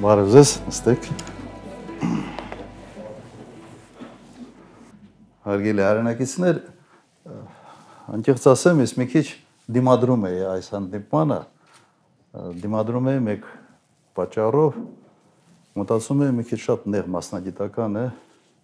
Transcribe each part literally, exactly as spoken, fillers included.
Բարև ձեզ, նստեք։ Հարգելի հայրենակիցներ, անկեղծ ասեմ, ես մի քիչ դիմադրում էի այս հանդիպմանը, դիմադրում էի մեկ պատճառով, մտածում էի մի քիչ շատ նեղ մասնագիտական է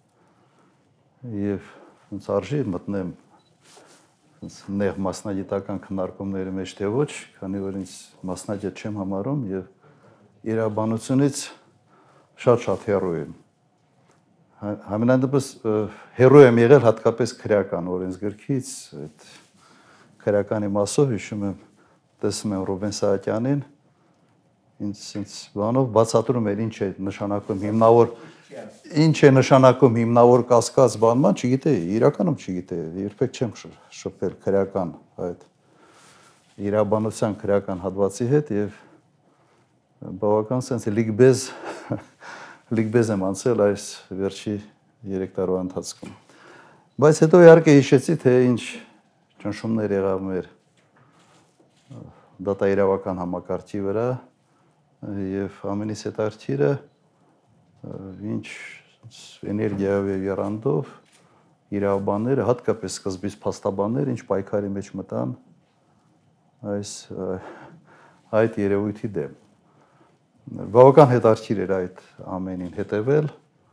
եւ ոնց արժի մտնեմ նեղ մասնագիտական քննարկումների մեջ թե ոչ, քանի որ ինձ մասնագետ չեմ համարում եւ իրավաբանությունից շատ-շատ հեռու եմ։ Համենայնդեպս հեռու եմ եղել հատկապես քրեական օրենսգրքից, այդ քրեականի մասով հիշում եմ, տեսնում եմ Ռուբեն Սահակյանին, ինձ ինձ բանով բացատրում էր ինչ է նշանակում հիմնավոր ինչ է նշանակում հիմնավոր կասկած բանման, չգիտեի, իրականում չգիտեի, երբեք չեմ շփվել քրեական այդ իրավաբանության քրեական հատվածի հետ եւ բավական sense լիգբեզ լիգբեզ եմ անցել այս վերջի երեք տարվա ընթացքում։ Բայց հետո իհարկե հիշեցի, թե ինչ ճնշումներ եղավ մեր դատաիրավական համակարգի վրա եւ ամենից հետաքրքիրը ինչ էներգիայով եւ երանդով իրավաբանները, հատկապես սկզբից փաստաբանները, ինչ պայքարի մեջ մտան այս այդ երևույթի դեմ։ Բավական հետաքրքիր էր այդ ամենին հետևել։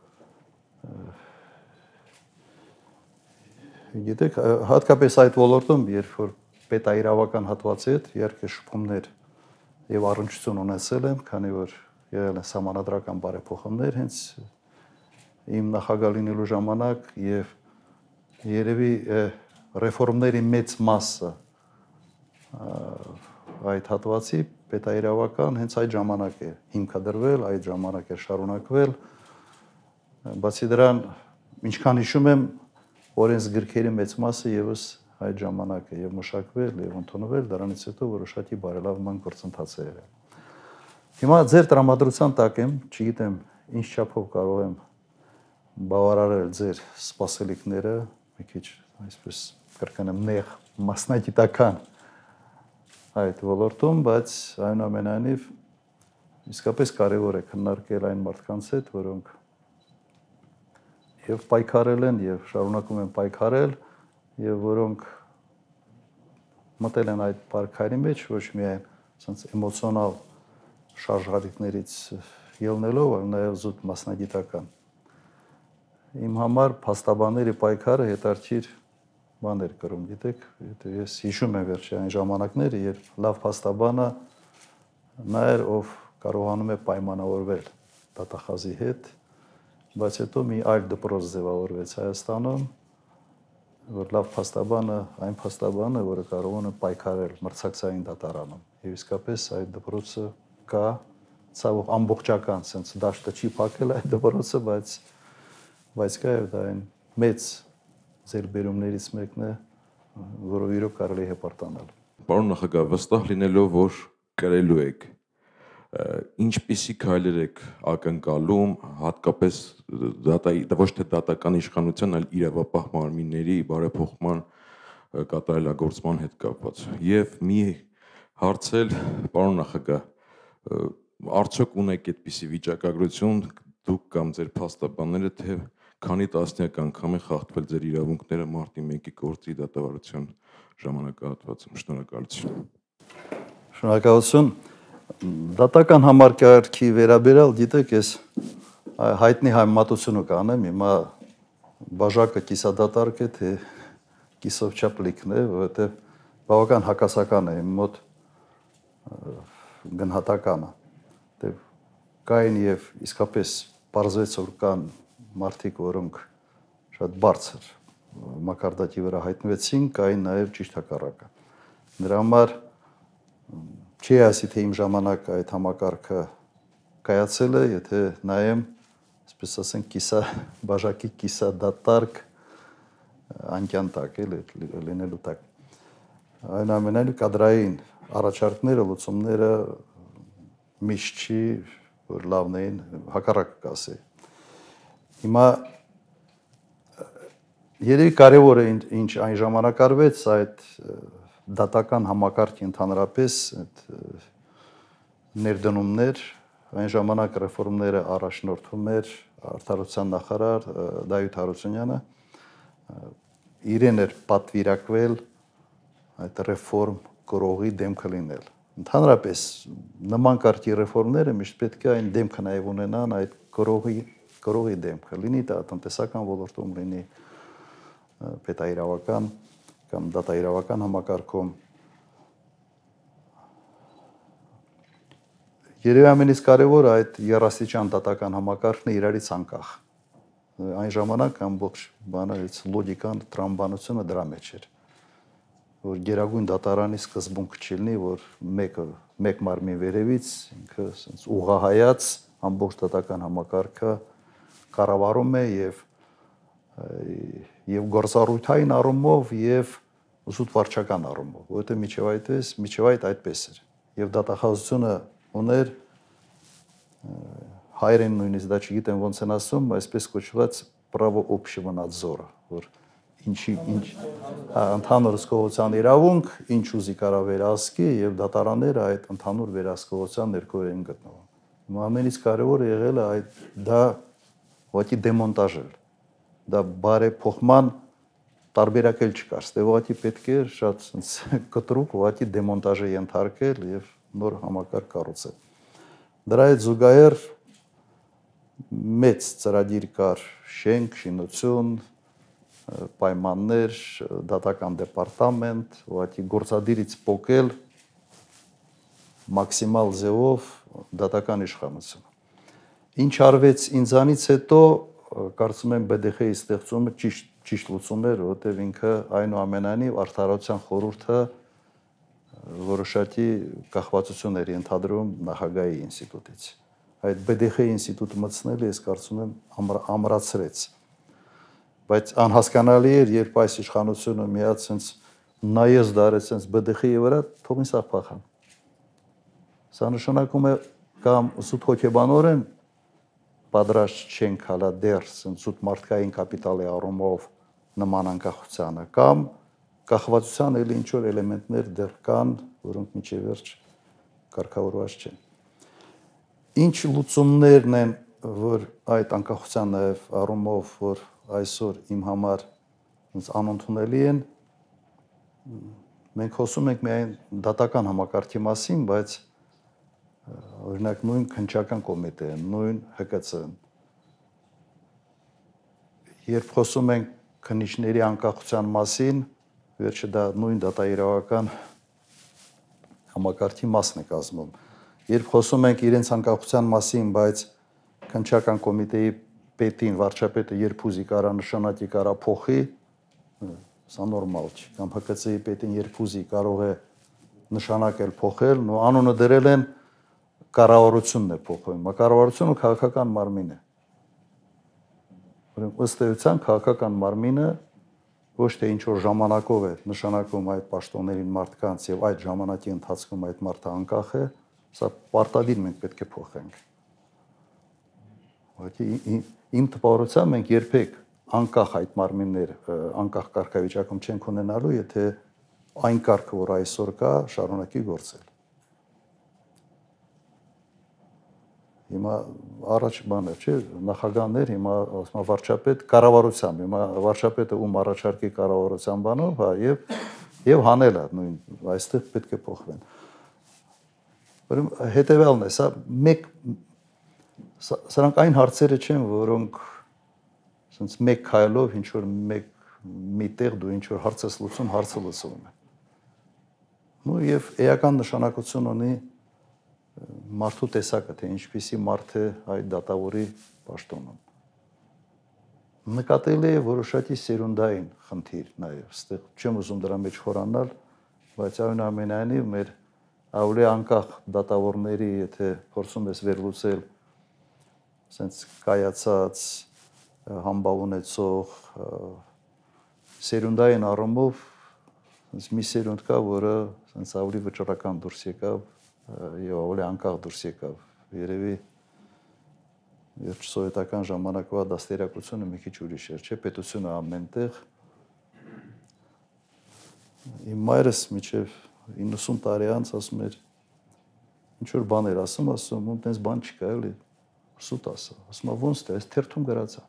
Գիտեք, հատկապես այդ ոլորտում, երբ որ պետաիրավական հատվածի հետ իհարկե շփումներ եւ առնչություն ունեցել եմ, քանի որ եղել են սահմանադրական բարեփոխումներ հենց իմ նախագահ լինելու ժամանակ եւ երևի ռեֆորմների մեծ մասը այդ հատվածի պետաիրավական հենց այդ ժամանակ է հիմքադրվել, այդ ժամանակ է շարունակվել, բացի դրան, ինչքան հիշում եմ, օրենսգրքերի մեծ մասը եւս այդ ժամանակ է եւ մշակվել եւ ընդունվել, դրանից հետո որոշակի բարելավման գործընթաց է եղել։ Հիմա ձեր տրամադրության տակ եմ, չգիտեմ, ինչ չափով կարող եմ բավարարել ձեր սպասելիքները, մի քիչ այսպես կրկնեմ նեղ մասնագիտական այդ ոլորտում, բայց այնուամենայնիվ իսկապես կարևոր է քննարկել այն մարդկանց հետ, որոնք եւ պայքարել են եւ շարունակում են պայքարել եւ որոնք մտել են այդ պայքարի մեջ ոչ միայն ասենց էմոցիոնալ շարժառիթներից ելնելով, այլ նաեւ զուտ մասնագիտական։ Իմ համար փաստաբանների պայքարը հետաքրքիր բան էր կրում, գիտեք, ես հիշում եմ վերջի այն ժամանակները, երբ լավ փաստաբանը նա էր, ով կարողանում է պայմանավորվել դատախազի հետ, բայց հետո մի այլ դպրոց ձևավորվեց Հայաստանում, որ լավ փաստաբանը այն փաստաբանը, որը կարողանում է պայքարել մրցակցային դատարանում։ Եվ իսկապես այդ դպրոցը կա, ցավոք ամբողջական, sense դաշտը չի փակել այդ դպրոցը, բայց բայց կա եւ դա այն մեծ ձեռբերումներից մեկն է, որով իրոք կարելի է հպարտանալ։ Պարոն նախագահ, վստահ լինելով, որ կրելու եք, ինչպիսի քայլեր եք ակնկալում, հատկապես ոչ թե դատական իշխանության, այլ իրավապահ մարմինների բարեփոխման կատարելագործման հետ կապված։ Եվ մի հարցել, պարոն նախագահ, արդյոք ունեք այդպիսի վիճակագրություն, դուք կամ ձեր փաստաբանները, թե քանի տասնյակ անգամ է խախտվել ձեր իրավունքները մարտի մեկի գործի դատավարության ժամանակահատվածում։ Շնորհակալություն։ Շնորհակալություն։ Դատական համակարգի վերաբերյալ, գիտեք, ես հայտնի համեմատությունը կանեմ, հիմա բաժակը կիսադատարկ է, թե կիսով չափլիկն է, որովհետև բավական հակասական է իմ մոտ գնահատականը։ Կային եւ իսկապես պարզվեց, որ կան մարդիկ, որոնք շատ բարձր մակարդակի վրա հայտնվեցին, կային նաև ճիշտ հակառակը։ Դրա համար չի ասի, թե իմ ժամանակ այդ համակարգը կայացել է, եթե նայեմ, այսպես ասենք, կիսա բաժակի կիսադատարկ անկյան տակ է լինելու տակ։ Այնուամենայնիվ կադրային առաջարկները, լուծումները միշտ չի, որ լավն էին, հակառակը կասի։ Հիմա երևի կարևոր է ինչ այն ժամանակ արվեց այդ դատական համակարգի ընդհանրապես այդ ներդնումներ այն ժամանակ ռեֆորմները առաջնորդում էր Արդարության նախարար Դավիթ Հարությունյանը, իրեն էր պատվիրակվել այդ ռեֆորմ գրողի դեմքը լինել։ Ընդհանրապես նման կարգի ռեֆորմները միշտ պետք է այն դեմքը նաև ունենան, այդ գրողի գրողի դեմքը, լինի դա տնտեսական ոլորտում, լինի պետաիրավական կամ դատաիրավական համակարգում։ Երևի ամենից կարևորը այդ երաստիճան դատական համակարգն է իրարից անկախ։ Այն ժամանակ ամբողջ բանը լոգիկան, տրամաբանությունը դրա մեջ էր, որ գերագույն դատարանի սկզբունք չլինի, որ մեկը մեկ մարմին վերևից ինքը ասենց ուղղահայաց ամբողջ դատական համակարգը կառավարում է եւ եւ գործառույթային առումով եւ ուսուտ վարչական առումով, որովհետեւ միջև այդպես, միջև այդ այդպես էր։ Եվ դատախազությունը ուներ հայերեն նույնիսկ դա չգիտեմ ոնց են ասում, այսպես կոչված право общего надзора, որ ինչի ինչ ընդհանուր հսկողության իրավունք, ինչ ուզի կարա վերահսկի եւ դատարանները այդ ընդհանուր վերահսկողության ներքո են գտնվում։ Ամենից կարևորը եղել է այդ դա ուղղակի դեմոնտաժել, դա բարեփոխման տարբերակել չկար, ստե ուղղակի պետք է շատ կտրուկ ուղղակի դեմոնտաժի ենթարկել եւ նոր համակարգ կառուցել։ Դրա հետ զուգահեռ մեծ ծրագիր կար, շենք, շինություն, պայմաններ, դատական դեպարտամենտ, ուղղակի գործադիրից փոկել մաքսիմալ ձևով դատական իշխանությունը։ Ինչ արվեց ինձանից հետո, կարծում եմ B D X-ի ստեղծումը ճիշտ ճիշտ լուծում էր, որովհետև ինքը այնուամենայնիվ Արդարության խորհուրդը որոշակի կախվածություն էր ենթադրում նախագահի ինստիտուտից։ Այդ B D X-ի ինստիտուտը մտցնելը ես կարծում եմ ամրացրեց։ Բայց անհասկանալի էր, երբ այս իշխանությունը միած sense նայես դարեց sense B D X-ի վրա, թողին սա փախան։ Սա նշանակում է կամ սուտ հոգեբանորեն պատրաստ չենք հալա դեռ sense սուտ մարդկային կապիտալի առումով նման անկախությանը, կամ կախվածության էլի ինչ որ էլեմենտներ դեռ կան, որոնք միջև վերջ կարգավորված չեն։ Ինչ լուծումներն են, որ այդ անկախության նաև առումով, որ այսօր իմ համար անընդունելի են, մենք խոսում ենք միայն դատական համակարգի մասին, բայց օրինակ նույն քննչական կոմիտեն, նույն H K C-ն, երբ խոսում ենք քննիչների անկախության մասին, վերջը դա նույն դատաիրավական համակարգի մասն է կազմում։ Երբ խոսում ենք իրենց անկախության մասին, բայց քննչական կոմիտեի պետին, վարչապետը երբ ուզի կարա նշանակի կարա փոխի, սա նորմալ չի, կամ H K C-ի պետին երբ ուզի կարող է նշանակել փոխել, ու անունը դրել են կառավարությունն է փոխում, կառավարությունը քաղաքական մարմին է։ Ուրեմն ըստ էության քաղաքական մարմինը ոչ թե ինչ որ ժամանակով է նշանակում այդ պաշտոններին մարդկանց եւ այդ ժամանակի ընթացքում այդ մարդը անկախ է, սա պարտադիր մենք պետք է փոխենք։ Ուղղակի իմ տպավորությամբ մենք երբեք անկախ այդ մարմիններ անկախ կարգավիճակում չենք ունենալու, եթե այն կարգը, որ այսօր կա, շարունակի գործել։ Հիմա առաջ բան է, չէ, նախագահներ, հիմա ասում վարչապետ կառավարությամբ, հիմա վարչապետը ում առաջարկի կառավարության բանով, հա, եւ եւ հանել է նույն, այստեղ պետք է փոխվեն։ Ուրեմն հետեւյալն է, սա մեկ սրանք այն հարցերը չեն, որոնք ասենց մեկ քայլով ինչ որ մեկ միտեղ դու ինչ որ հարց ես լուծում, հարցը լուծվում է։ Ну եւ էական նշանակություն ունի մարդու տեսակը, թե ինչպիսի մարդ է այդ դատավորի պաշտոնում։ Նկատելի է որոշակի սերունդային խնդիր նաև, այստեղ չեմ ուզում դրա մեջ խորանալ, բայց այնուամենայնիվ մեր ավելի անկախ դատավորների, եթե փորձում ես վերլուծել ասենց կայացած համբավ ունեցող սերունդային առումով ասենց մի սերունդ կա, որը ասենց ավելի վճռական դուրս եկավ եւ ավելի անկախ դուրս եկավ։ Երևի երբ սովետական ժամանակվա դաստիարակությունը մի քիչ ուրիշ էր, չէ՞, պետությունը ամենտեղ։ Իմ մայրս միջև իննսուն տարի անց ասում էր, ինչ որ բաներ ասում, ասում, ու տենց բան չկա, էլի սուտ ասա, ասում, ոնց թե, այս թերթում գրած է։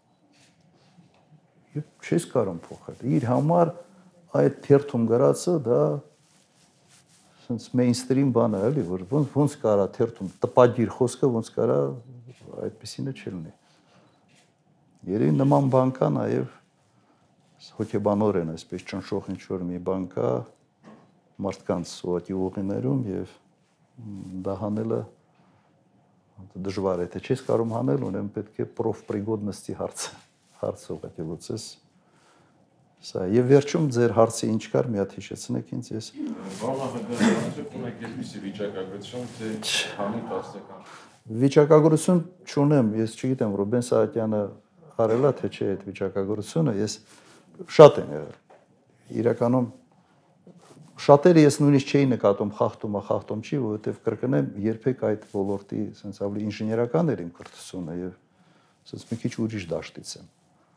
Եվ չես կարող փոխել։ Իր համար այդ թերթում գրածը դա sense mainstream բան է, էլի, որ ոնց ոնց կարա թերթում տպագիր խոսքը ոնց կարա այդպեսինը չլինի։ Երևի նման բան կա նաև հոգեբանորեն այսպես ճնշող ինչ որ մի բան կա մարդկանց ուղղակի ուղիներում եւ դա հանելը դժվար է, թե չես կարող հանել, ուրեմն պետք է պրոֆպրիգոդնստի հարց հարց ուղղակի լուծես։ Սա եւ վերջում ձեր հարցի ինչ կար մի հատ հիշեցնեք ինձ ես Բանախագահանացեք ունեք այսպիսի վիճակագրություն թե քանի տասնական վիճակագրություն չունեմ ես չգիտեմ Ռուբեն Սահակյանը արելա թե չէ այդ վիճակագրությունը ես շատ եմ եղել իրականում շատերը ես նույնիսկ չէի նկատում խախտումը խախտում չի որովհետեւ կրկնեմ երբեք այդ ոլորտի sense ավելի ինժեներական էր իմ կրթությունը եւ sense մի քիչ ուրիշ դաշտից եմ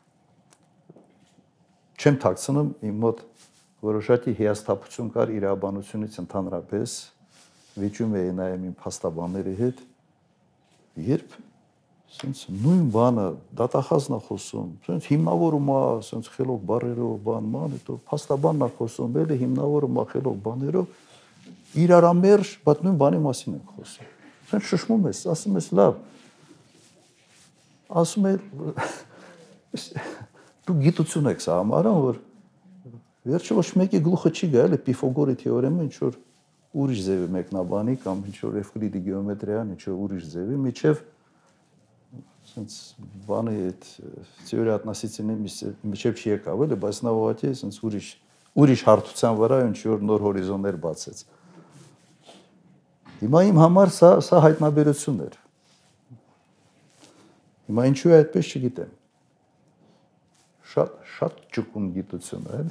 չեմ թաքցնում իմ մոտ որոշակի հիասթափություն կար իրավաբանությունից ընդհանրապես վիճում էի նայեմ իմ փաստաբանների հետ երբ sense նույն բանը դատախազն է խոսում sense հիմնավորում է sense խելոք բառերով բան ման հետո փաստաբանն է խոսում էլի հիմնավորում է խելոք բաներով իրարամերժ բայց նույն բանի մասին ենք խոսում sense շշմում ես ասում ես լավ ասում է դու գիտություն եք սա համարում որ վերջը ոչ մեկի գլուխը չի գա էլի Պիֆագորի թեորեմը ինչ որ ուրիշ ձևի մեկնաբանի կամ ինչ որ Էվկլիդի գեոմետրիան ինչ որ ուրիշ ձևի միջև sense բանի այդ թեորիա относительно միջև չի եկավ էլի բայց նա ուղղակի sense ուրիշ ուրիշ հարթության վրա ինչ որ նոր հորիզոններ բացեց հիմա իմ համար սա սա հայտնաբերություն էր հիմա ինչու է այդպես չգիտեմ շատ շատ ճկուն գիտություն է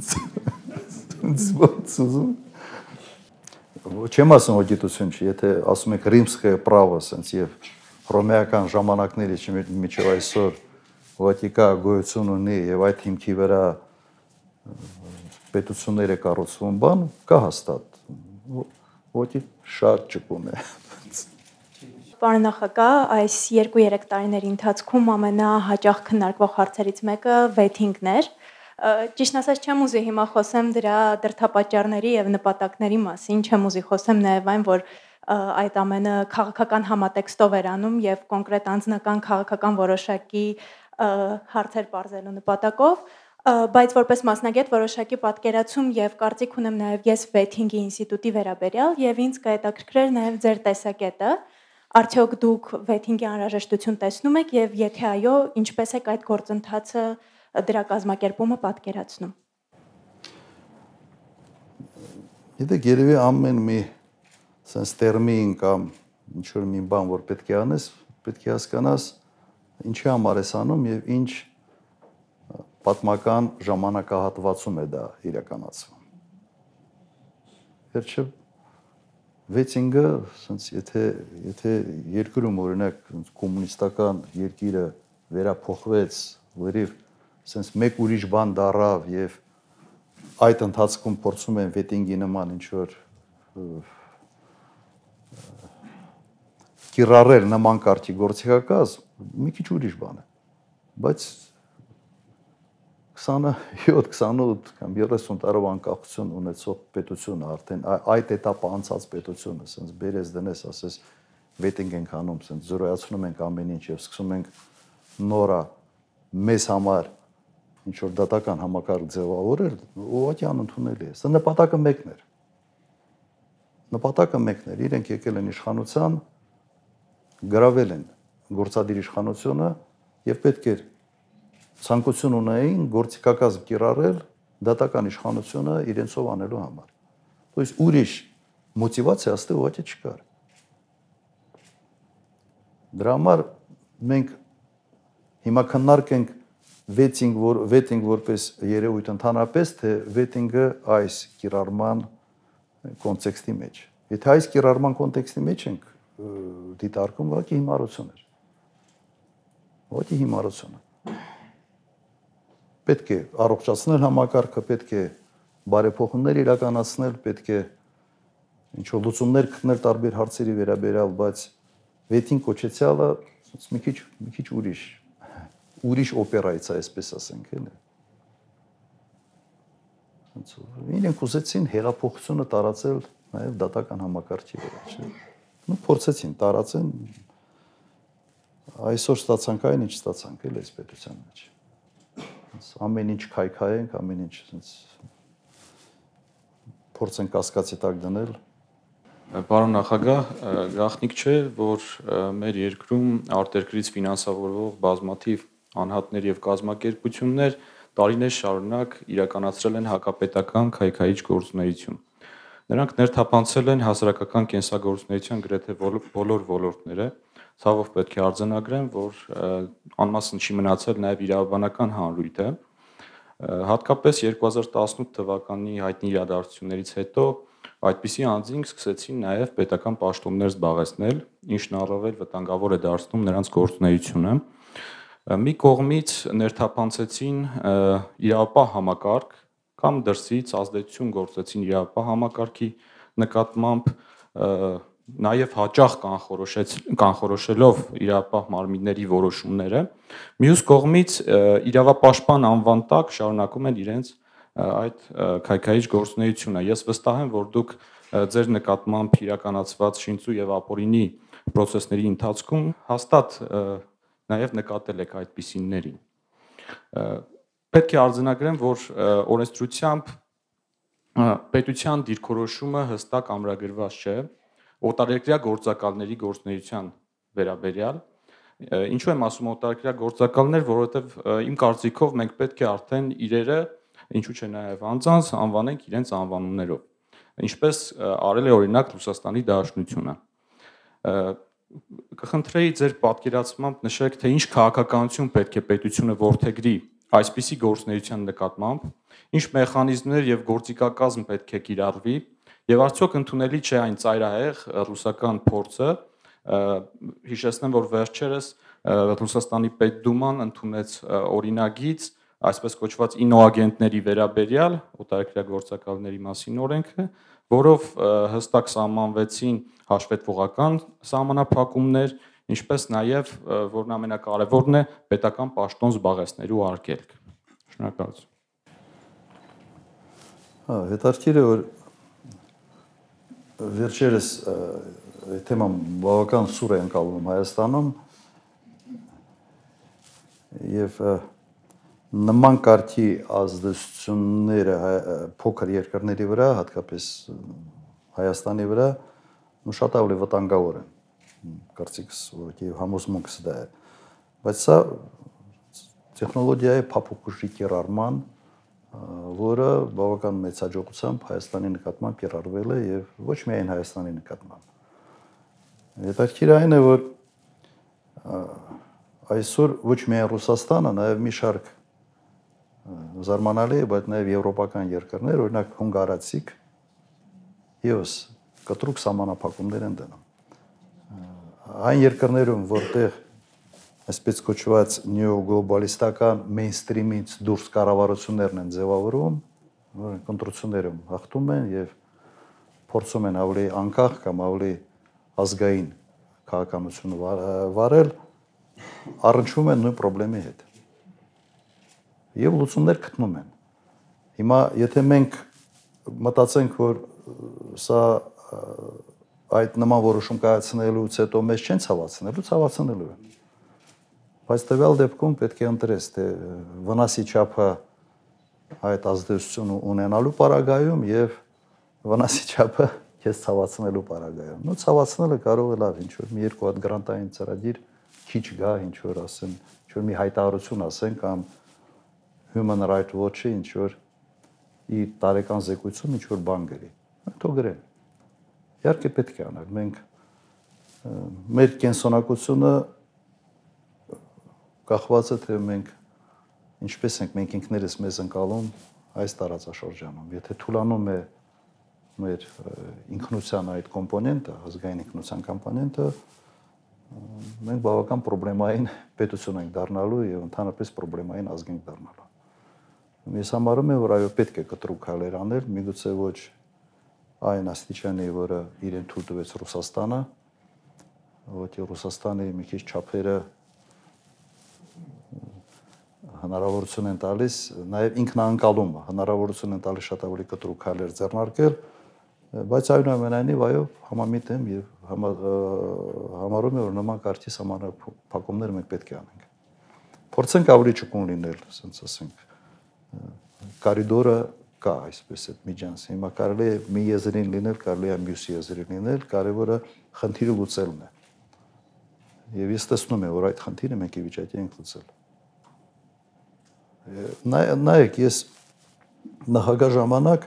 զբոսում չեմ ասում որ գիտություն չի եթե ասում եք ռիմսկое право sense եւ հռոմեական ժամանակներից միջև այսօր ուղղակի կա գոյություն ունի եւ այդ հիմքի վրա պետությունները կառուցվում բան կա հաստատ ուղղակի շատ ճկուն է Պարոն նախագահ, այս երկու-երեք տարիների ընթացքում ամենահաճախ քննարկվող հարցերից մեկը վեթինգն էր։ Ճիշտ ասած չեմ ուզի հիմա խոսեմ դրա դրդապատճառների եւ նպատակների մասին, չեմ ուզի խոսեմ նաեւ այն, որ այդ ամենը քաղաքական համատեքստով էր անում եւ կոնկրետ անձնական քաղաքական որոշակի հարցեր բարձելու նպատակով, բայց որպես մասնագետ որոշակի պատկերացում եւ կարծիք ունեմ նաեւ ես վեթինգի ինստիտուտի վերաբերյալ եւ ինձ կհետաքրքրեր նաեւ ձեր տեսակետը Արդյոք դուք վեթինգի անհրաժեշտություն տեսնում եք եւ եթե այո, ինչպես եք այդ գործընթացը դրա կազմակերպումը պատկերացնում։ Եթե երևի ամեն մի sense տերմին կամ ինչ որ մի բան որ պետք է անես, պետք է հասկանաս ինչի համար ես անում եւ ինչ պատմական ժամանակահատվածում է դա իրականացվում։ Վերջը Վեթինգը, sense եթե եթե երկրում օրինակ կոմունիստական երկիրը վերափոխվեց, լրիվ sense մեկ ուրիշ բան դարավ եւ այդ ընթացքում փորձում են վեթինգի նման ինչ որ կիրառել նման կարգի գործիքակազմ, մի քիչ ուրիշ բան է։ Բայց քսանհյոթ քսանութ կամ երեսուն տարով անկախություն ունեցող պետությունը արդեն այդ этаպը անցած պետությունը sense բերես դնես ասես վեթինգ ենք անում sense զրոյացնում ենք ամեն ինչ եւ սկսում ենք նորա մեզ համար ինչ որ դատական համակարգ ձևավորել ուղղակի անընդունելի է սա նպատակը մեկն էր նպատակը մեկն էր իրենք եկել են իշխանության գրավել են գործադիր իշխանությունը եւ պետք էր ցանկություն ունեին գործիքակազմ կիրառել դատական իշխանությունը իրենցով անելու համար։ То есть ուրիշ մոտիվացիա աստե ուղղակի չկար։ Դրա համար մենք հիմա քննարկենք վեթինգ որ վեթինգ որպես երևույթ ընդհանրապես թե վեթինգը այս կիրառման կոնտեքստի մեջ։ Եթե այս կիրառման կոնտեքստի մեջ ենք դիտարկում, ուղղակի հիմարություն էր։ Ուղղակի հիմարություն է։ Պետք է առողջացնել համակարգը, պետք է բարեփոխումներ իրականացնել, պետք է ինչ որ լուծումներ գտնել տարբեր հարցերի վերաբերյալ, բայց վեթին կոչեցյալը մի քիչ մի քիչ ուրիշ ուրիշ օպերայից է, այսպես ասենք, էլի։ Իրենք ուզեցին հեղափոխությունը տարածել նաև դատական համակարգի վրա, չէ՞։ Ну փորձեցին տարածեն, այսօր ստացանք այն, ինչ ստացանք, էլ այս պետության մեջ։ Ամեն ինչ քայքայենք, ամեն ինչ ասենց փորձեն կասկածի տակ դնել։ Պարոն նախագահ, գաղտնիք չէ, որ մեր երկրում արտերկրից ֆինանսավորվող բազմաթիվ անհատներ եւ կազմակերպություններ տարիներ շարունակ իրականացրել են հակապետական քայքայիչ գործունեություն։ Նրանք ներթափանցել են հասարակական կենսագործունեության գրեթե բոլոր ոլորտները, ցավով պետք է արձանագրեմ, որ անմասն չի մնացել նաեւ իրավաբանական հանրույթը։ Հատկապես երկու հազար տասնութ թվականի հայտնի իրադարձություններից հետո այդպիսի անձինք սկսեցին նաև պետական պաշտոններ զբաղեցնել, ինչն առավել վտանգավոր է դարձնում նրանց գործունեությունը։ Մի կողմից ներթափանցեցին իրավապահ համակարգ կամ դրսից ազդեցություն գործեցին իրավապահ համակարգի նկատմամբ, նաև հաճախ կանխորոշելով իրավապահ մարմինների որոշումները, մյուս կողմից իրավապաշտպան անվան տակ շարունակում են իրենց այդ քայքայիչ գործունեությունը։ Ես վստահ եմ, որ դուք ձեր նկատմամբ իրականացված շինծու եւ ապօրինի process-ների ընթացքում հաստատ նաև նկատել եք այդպիսիներին։ Պետք է արձանագրեմ, որ օրենսդրությամբ պետության դիրքորոշումը հստակ ամրագրված չէ օտարերկրյա գործակալների գործունեության վերաբերյալ։ Ինչու եմ ասում օտարերկրյա գործակալներ, որովհետև իմ կարծիքով մենք պետք է արդեն իրերը, ինչու՞ չէ նաև անձանց անվանենք իրենց անվանումներով, ինչպես արել է օրինակ Ռուսաստանի Դաշնությունը։ Կխնդրեի ձեր պատկերացմամբ նշեք, թե ինչ քաղաքականություն պետք է պետությունը որդեգրի այսպիսի գործունեության նկատմամբ, ինչ մեխանիզմներ եւ գործիքակազմ պետք է կիրառվի, եւ արդյոք ընդունելի չէ այն ծայրահեղ ռուսական փորձը, հիշեցնեմ, որ վերջերս Ռուսաստանի Պետդուման ընդունեց օրինագիծ, այսպես կոչված ինոագենտների վերաբերյալ օտարերկրյա գործակալների մասին օրենքը, որով հստակ սահմանվեցին հաշվետվողական սահմանափակումներ, ինչպես նաև, որն ամենակարևորն է, պետական պաշտոն զբաղեցնելու արգելք։ Շնորհակալություն։ Հա, հետաքրքիր է, որ վերջերս թեման բավական սուր է ընկալվում Հայաստանում եւ նման կարգի ազդեցությունները փոքր երկրների վրա, հատկապես Հայաստանի վրա, ու շատ ավելի վտանգավոր են։ Կարծիքս, որ համոզմունքս դա է։ Բայց սա տեխնոլոգիայի փափուկուշի կիրառման, որը բավական մեծ հաջողությամբ Հայաստանի նկատմամբ կիրառվել է եւ ոչ միայն Հայաստանի նկատմամբ։ Հետաքրքիր այն է, որ այսօր ոչ միայն Ռուսաստանը, նաեւ մի շարք զարմանալի է, բայց նաև եվրոպական երկրներ, օրինակ հունգարացիք, ևս կտրուկ սահմանափակումներ են դնում։ Այն երկրներում, որտեղ այսպես կոչված նեոգլոբալիստական մեյնստրիմից դուրս կառավարություններն են ձևավորվում, որոնք ընտրություններում հաղթում են եւ փորձում են ավելի անկախ կամ ավելի ազգային քաղաքականություն վարել, առնչվում են նույն խնդրի հետ։ Եվ լուծումներ գտնում են։ Հիմա եթե մենք մտածենք, որ սա այդ նման որոշում կայացնելուց հետո մեզ չեն ցավացնելու, ցավացնելու են։ Բայց տվյալ դեպքում պետք է ընտրես, թե վնասի չափը այդ ազդեցություն ունենալու պարագայում եւ վնասի չափը քեզ ցավացնելու պարագայում։ Նո ցավացնելը կարող է լավ ինչ որ մի երկու հատ գրանտային ծրագիր քիչ գա, ինչ որ ասեն, ինչ որ մի հայտարարություն ասեն կամ Human Rights Watch-ը ինչ որ իր տարեկան զեկույցում ինչ որ բան գրի։ Թող գրեն։ Իհարկե պետք է անենք։ Մենք մեր կենսունակությունը կախված է թե մենք ինչպես ենք մենք ինքներս մեզ ընկալում այս տարածաշրջանում։ Եթե թուլանում է մեր ինքնության այդ կոմպոնենտը, ազգային ինքնության կոմպոնենտը, մենք բավական պրոբլեմային պետություն ենք դառնալու եւ ընդհանրապես պրոբլեմային ազգ ենք դառնալու։ Ես համարում եմ, որ այո պետք է կտրուկ քայլեր անել, միգուցե ոչ այն աստիճանի, որը իրեն թույլ տվեց Ռուսաստանը, որտեղ Ռուսաստանի մի քիչ չափերը հնարավորություն են տալիս, նաև ինքնանկալում հնարավորություն են տալիս շատ ավելի կտրուկ քայլեր ձեռնարկել, բայց այնուամենայնիվ այո համամիտ եմ եւ համարում եմ, որ նման կարգի սահմանափակումներ մենք պետք է անենք։ Փորձենք ավելի ճկուն լինել, ասենց ասենք, կորիդորը կա այսպես այդ միջանցքը։ Հիմա կարելի է մի եզրին լինել, կարելի է մյուս եզրին լինել, կարևորը խնդիրը լուծելն է։ Եվ ես տեսնում եմ, որ այդ խնդիրը մենք ի վիճակի ենք լուծել։ Նայեք, ես նախագահ ժամանակ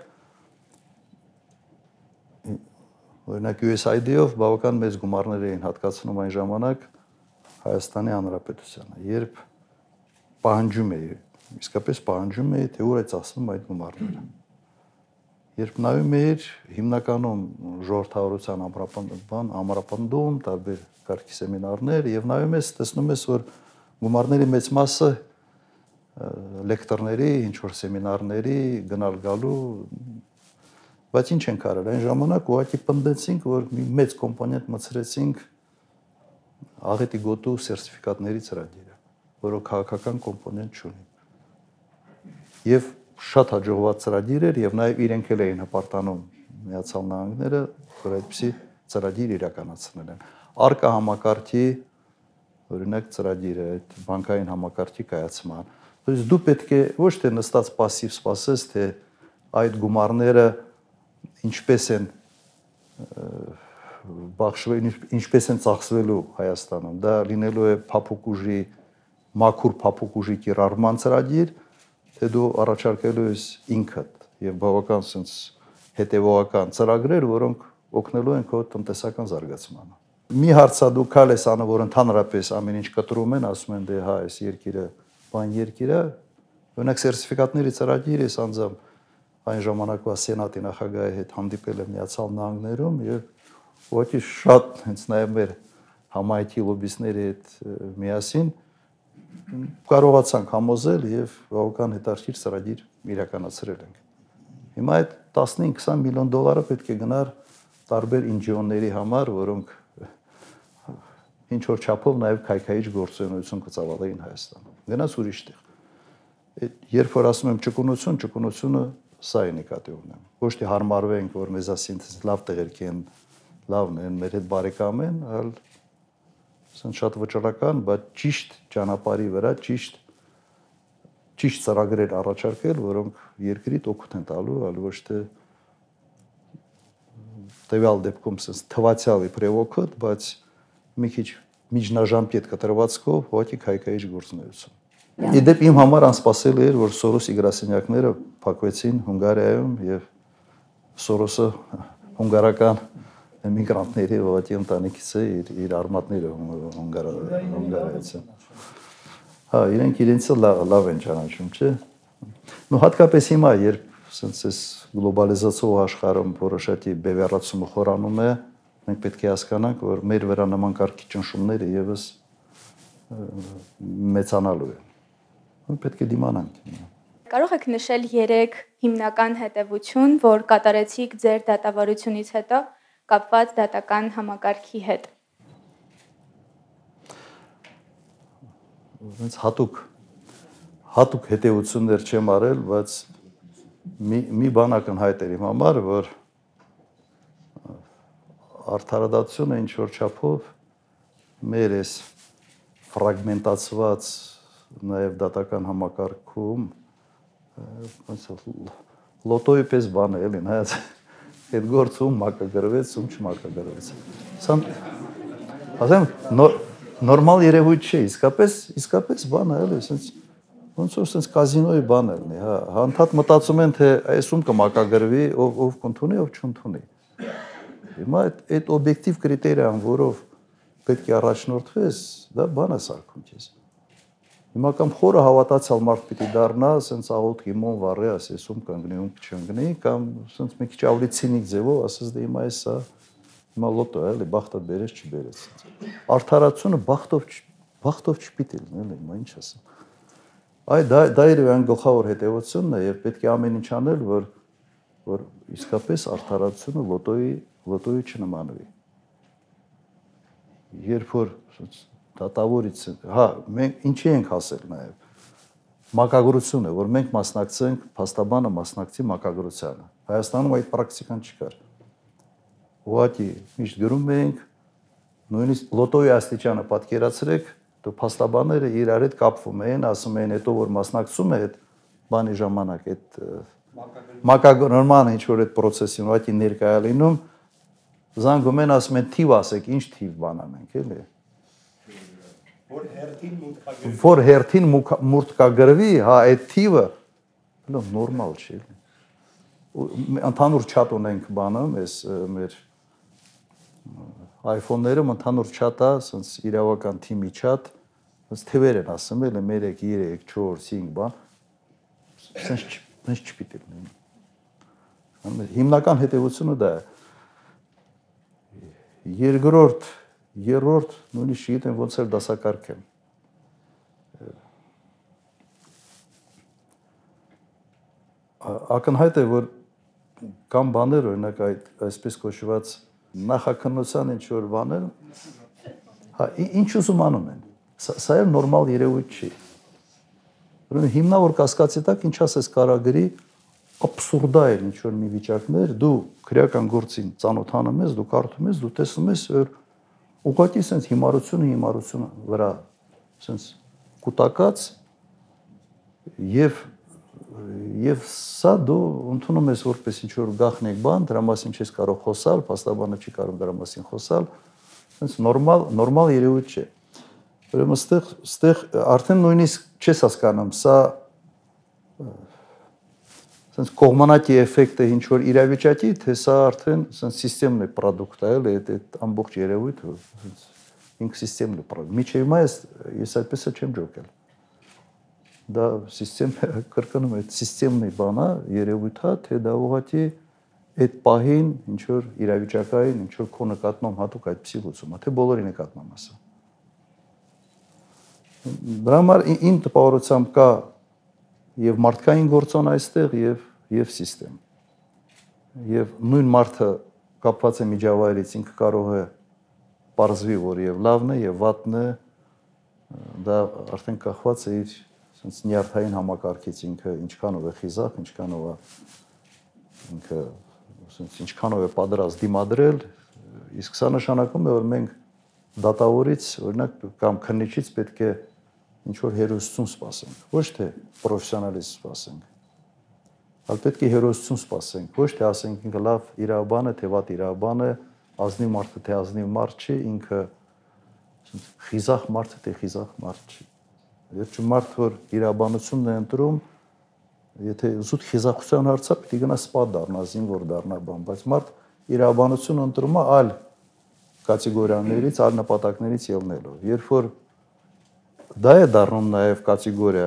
օրինակ յու էս այ դի-ով բավական մեծ գումարներ էին հատկացնում այն ժամանակ Հայաստանի Հանրապետությանը, երբ պահանջում էի, իսկապես պահանջում էի, թե ուր է ծախսվում այդ գումարները։ Երբ նայում էիր հիմնականում ժողովրդավարության ամրապնդում, տարբեր կարգի սեմինարներ եւ նայում ես, տեսնում ես, որ գումարների մեծ մասը լեկտորների, ինչ որ սեմինարների գնալ գալու, բայց ինչ ենք արել, այն ժամանակ ուղղակի պնդեցինք, որ մի մեծ կոմպոնենտ մցրեցինք աղետի գոտու սերտիֆիկատների ծրագիրը, որը քաղաքական կոմպոնենտ չունի։ Եվ շատ հաջողված ծրագիր էր եւ նաեւ իրենք էլ էին հպարտանում Միացյալ Նահանգները, որ այդպիսի ծրագիր իրականացնել են։ Արկա համակարգի օրինակ ծրագիրը, այդ բանկային համակարգի կայացման։ Ուրեմն դու պետք է ոչ թե նստած пассив սպասես, թե այդ գումարները ինչպես են բաշխվել, ինչպես են ծախսվելու Հայաստանում։ Դա լինելու է փափուկ ուժի, մաքուր փափուկ ուժի կիրառման ծրագիր, թե դու առաջարկելու ես ինքդ եւ բավական sense հետեւողական ծրագրեր, որոնք օգնելու են քո տնտեսական զարգացմանը։ Մի հարցադուքալ ես անը, որ ընդհանրապես ամեն ինչ կտրում են, ասում են դե հա, այս երկիրը բան երկիր է, օրինակ սերտիֆիկատների ծրագիր ես անձամբ այն ժամանակվա սենատի նախագահի հետ հանդիպել եմ Միացյալ Նահանգներում եւ ուղղակի շատ հենց նաեւ մեր համայնքի լոբիստների հետ միասին կարողացանք համոզել եւ բավական հետաքրքիր ծրագիր իրականացրել ենք։ Հիմա այդ տասնհինգ քսան միլիոն դոլարը պետք է գնար տարբեր էն ջի օ-ների համար, որոնք ինչ որ չափով նաեւ քայքայիչ գործունեություն կծավալեին Հայաստանում։ Գնաց ուրիշ տեղ։ Երբ որ ասում եմ ճկունություն, ճկունությունը սա է նկատի ունեմ։ Ոչ թե հարմարվենք, որ մեզ ասինթեզ լավ տեղեր կեն, լավն են, մեր հետ բարեկամ են, այլ ասեն շատ վճռական, բայց ճիշտ ճանապարհի վրա, ճիշտ ճիշտ ծրագրեր առաջարկել, որոնք երկրիդ օգուտ են տալու, այլ ոչ թե տվյալ դեպքում sense թվացial իբրեվոքոտ, բայց մի քիչ միջնաժամկետ կտրվածքով ուղղակի քայքայիչ գործունեություն։ Իդեպ իմ համար անսպասելի էր, որ Սորոսի գրասենյակները փակվեցին Հունգարիայում եւ Սորոսը հունգարական միգրանտների ուղղակի ընտանիքից է իր իր արմատները Հունգարիայից։ Հա, իրենք իրենցը լավ են ճանաչում, չէ՞։ Նու հատկապես հիմա, երբ sense այս գլոբալիզացիոն աշխարհում որոշակի բևեռացումը խորանում է, մենք պետք է հասկանանք, որ մեր վրա նման կարգի ճնշումները եւս մեծանալու են։ Մենք պետք է դիմանանք։ Կարող եք նշել երեք հիմնական հետևություն, որ կատարեցիք ձեր դատավարությունից հետո կապված դատական համակարգի հետ։ Ոնց հատուկ հատուկ հետևություններ չեմ արել, բայց մի մի բան ակնհայտ էր իմ համար, որ արդարադատությունը ինչ որ չափով մեր էս ֆրագմենտացված նաև դատական համակարգում ոնց լոտոյի պես բան է, էլի, նայած այդ գործում մակագրվեց, ում չմակագրվեց։ Սա ասեմ նորմալ երևույթ չէ, իսկապես իսկապես բան է, էլի, ասենց ոնց որ ասենց կազինոյի բան է, հա, հանդարտ մտածում են, թե այս ում կմակագրվի, ով ով կընդունի, ով չընդունի։ Հիմա այդ այդ օբյեկտիվ կրիտերիան, որով պետք է առաջնորդվես, դա բան է սարքում քեզ։ Հիմա կամ խորը հավատացյալ մարդ պիտի դառնա, ասենց աղոտ հիմոն վառի, ասես ում կանգնի, ում չընկնի, կամ ասենց մի քիչ ավելի ցինիկ ձևով, ասես դե հիմա էսա, հիմա լոտո է, էլի, բախտը բերես, չբերես։ Արդարացությունը բախտով բախտով չպիտի լինի, հիմա ինչ ասեմ։ Այ դա դա իր այն գլխավոր հետևությունն է, եւ պետք է ամեն ինչ անել, որ որ իսկապես արդարացությունը լոտոյի լոտոյի չնմանվի։ Երբ որ դատավորից, հա, մենք ինչի ենք ասել նաև մակագրություն է, որ մենք մասնակցենք, փաստաբանը մասնակցի մակագրությանը։ Հայաստանում այդ պրակտիկան չկար։ Ուղղակի միշտ գրում ենք, նույնիսկ լոտոյի աստիճանը պատկերացրեք, դու փաստաբանները իրար հետ կապվում էին, ասում էին, հետո որ մասնակցում է այդ բանի ժամանակ, այդ մակագրման ինչ որ այդ process-ին ուղղակի ներկայ լինում, զանգում են, ասում են թիվ ասեք, ինչ թիվ բան անենք, էլի։ Որ հերթին մուրդ կագրվի, հա, այդ թիվը նորմալ չի։ Ընդհանուր չաթ ունենք բանում, այս մեր iPhone-ներում ընդհանուր չաթ է, ասենց իրավական թիմի չաթ, ասենց թվեր են ասում, էլի մեկ, երեք, չորս, հինգ բան, ասենց չպիտի լինի։ Հիմնական հետևությունը դա է։ Երկրորդ, երրորդ, նույնիսկ չգիտեմ ոնց էլ դասակարգեմ։ Ակնհայտ է, որ կամ բաներ, օրինակ այդ այսպես կոչված նախաքննության ինչ որ բաներ, հա, ինչ ուզում անում են։ Սա էլ նորմալ երևույթ չի։ Ուրեմն հիմնավոր կասկածի տակ ինչ ասես կարագրի абսուրդա է ինչ որ մի վիճակներ, դու քրեական գործին ծանոթանում ես, դու կարդում ես, դու տեսնում ես, որ ուղղակի sense հիմարությունը հիմարությունը վրա sense կուտակած եւ եւ սա դու ընդունում ես որպես ինչ որ գաղտնիք բան, դրա մասին չես կարող խոսալ, փաստաբանը չի կարող դրա մասին խոսալ, sense նորմալ նորմալ երևույթ չէ։ Ուրեմն ստեղ ստեղ արդեն նույնիսկ չես հասկանում, սա sense կողմանակի էֆեկտը ինչ որ իրավիճակի, թե սա արդեն sense սիստեմն է product-ը, էլի այդ ամբողջ երևույթը sense ինք սիստեմն է product։ Միջև հիմա ես ես այդպես չեմ ջոկել։ Դա սիստեմ կրկնում է, սիստեմն է բանա, երևույթա, թե դա ուղղակի այդ պահին ինչ որ իրավիճակային, ինչ որ քո նկատմամբ հատուկ այդպիսի լուծում է, թե բոլորի նկատմամբ ասա։ Դրա համար իմ տպավորությամբ կա եւ մարդկային գործոն այստեղ եւ եւ սիստեմ։ Եվ նույն մարդը կապված է միջավայրից, ինքը կարող է պարզվի, որ եւ լավն է եւ վատն է, դա արդեն կախված է իր sense նյարդային համակարգից, ինքը ինչքանով է խիզախ, ինչքանով է ինքը sense ինչքանով է պատրաստ դիմադրել, իսկ սա նշանակում է, որ մենք դատավորից, օրինակ, կամ քննիչից պետք է ինչ որ հերոսություն սպասենք, ոչ թե պրոֆեսիոնալիզմ սպասենք, այլ պետք է հերոսություն սպասենք, ոչ թե ասենք ինքը լավ իրավաբան է, թե վատ իրավաբան է, ազնիվ մարդը թե ազնիվ մարդ չի, ինքը խիզախ մարդը թե խիզախ մարդ չի։ Եթե մարդ որ իրավաբանությունն է ընտրում, եթե զուտ խիզախության հարցը պետք է գնա սպա դառնա, զինվոր դառնա բան, բայց մարդ իրավաբանությունը ընտրում է այլ կատեգորիաներից, այլ նպատակներից ելնելով։ Երբ որ դա է դառնում նաև կատեգորիա,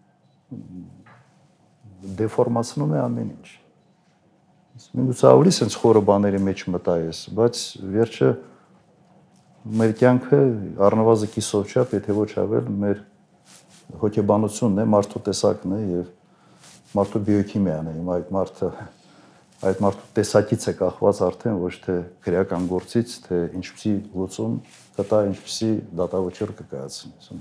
դեֆորմացնում է ամեն ինչ։ Միգուցե ավելի sense խորը բաների մեջ մտա ես, բայց վերջը մեր կյանքը առնվազն կիսով չափ, եթե ոչ ավել, մեր հոգեբանությունն է, մարդու տեսակն է եւ մարդու բիոքիմիան է։ Հիմա այդ մարդը այդ մարդու տեսակից է կախված արդեն ոչ թե քրեական գործից, թե ինչպիսի լուծում կտա, ինչպիսի դատավճիռ կկայացնի։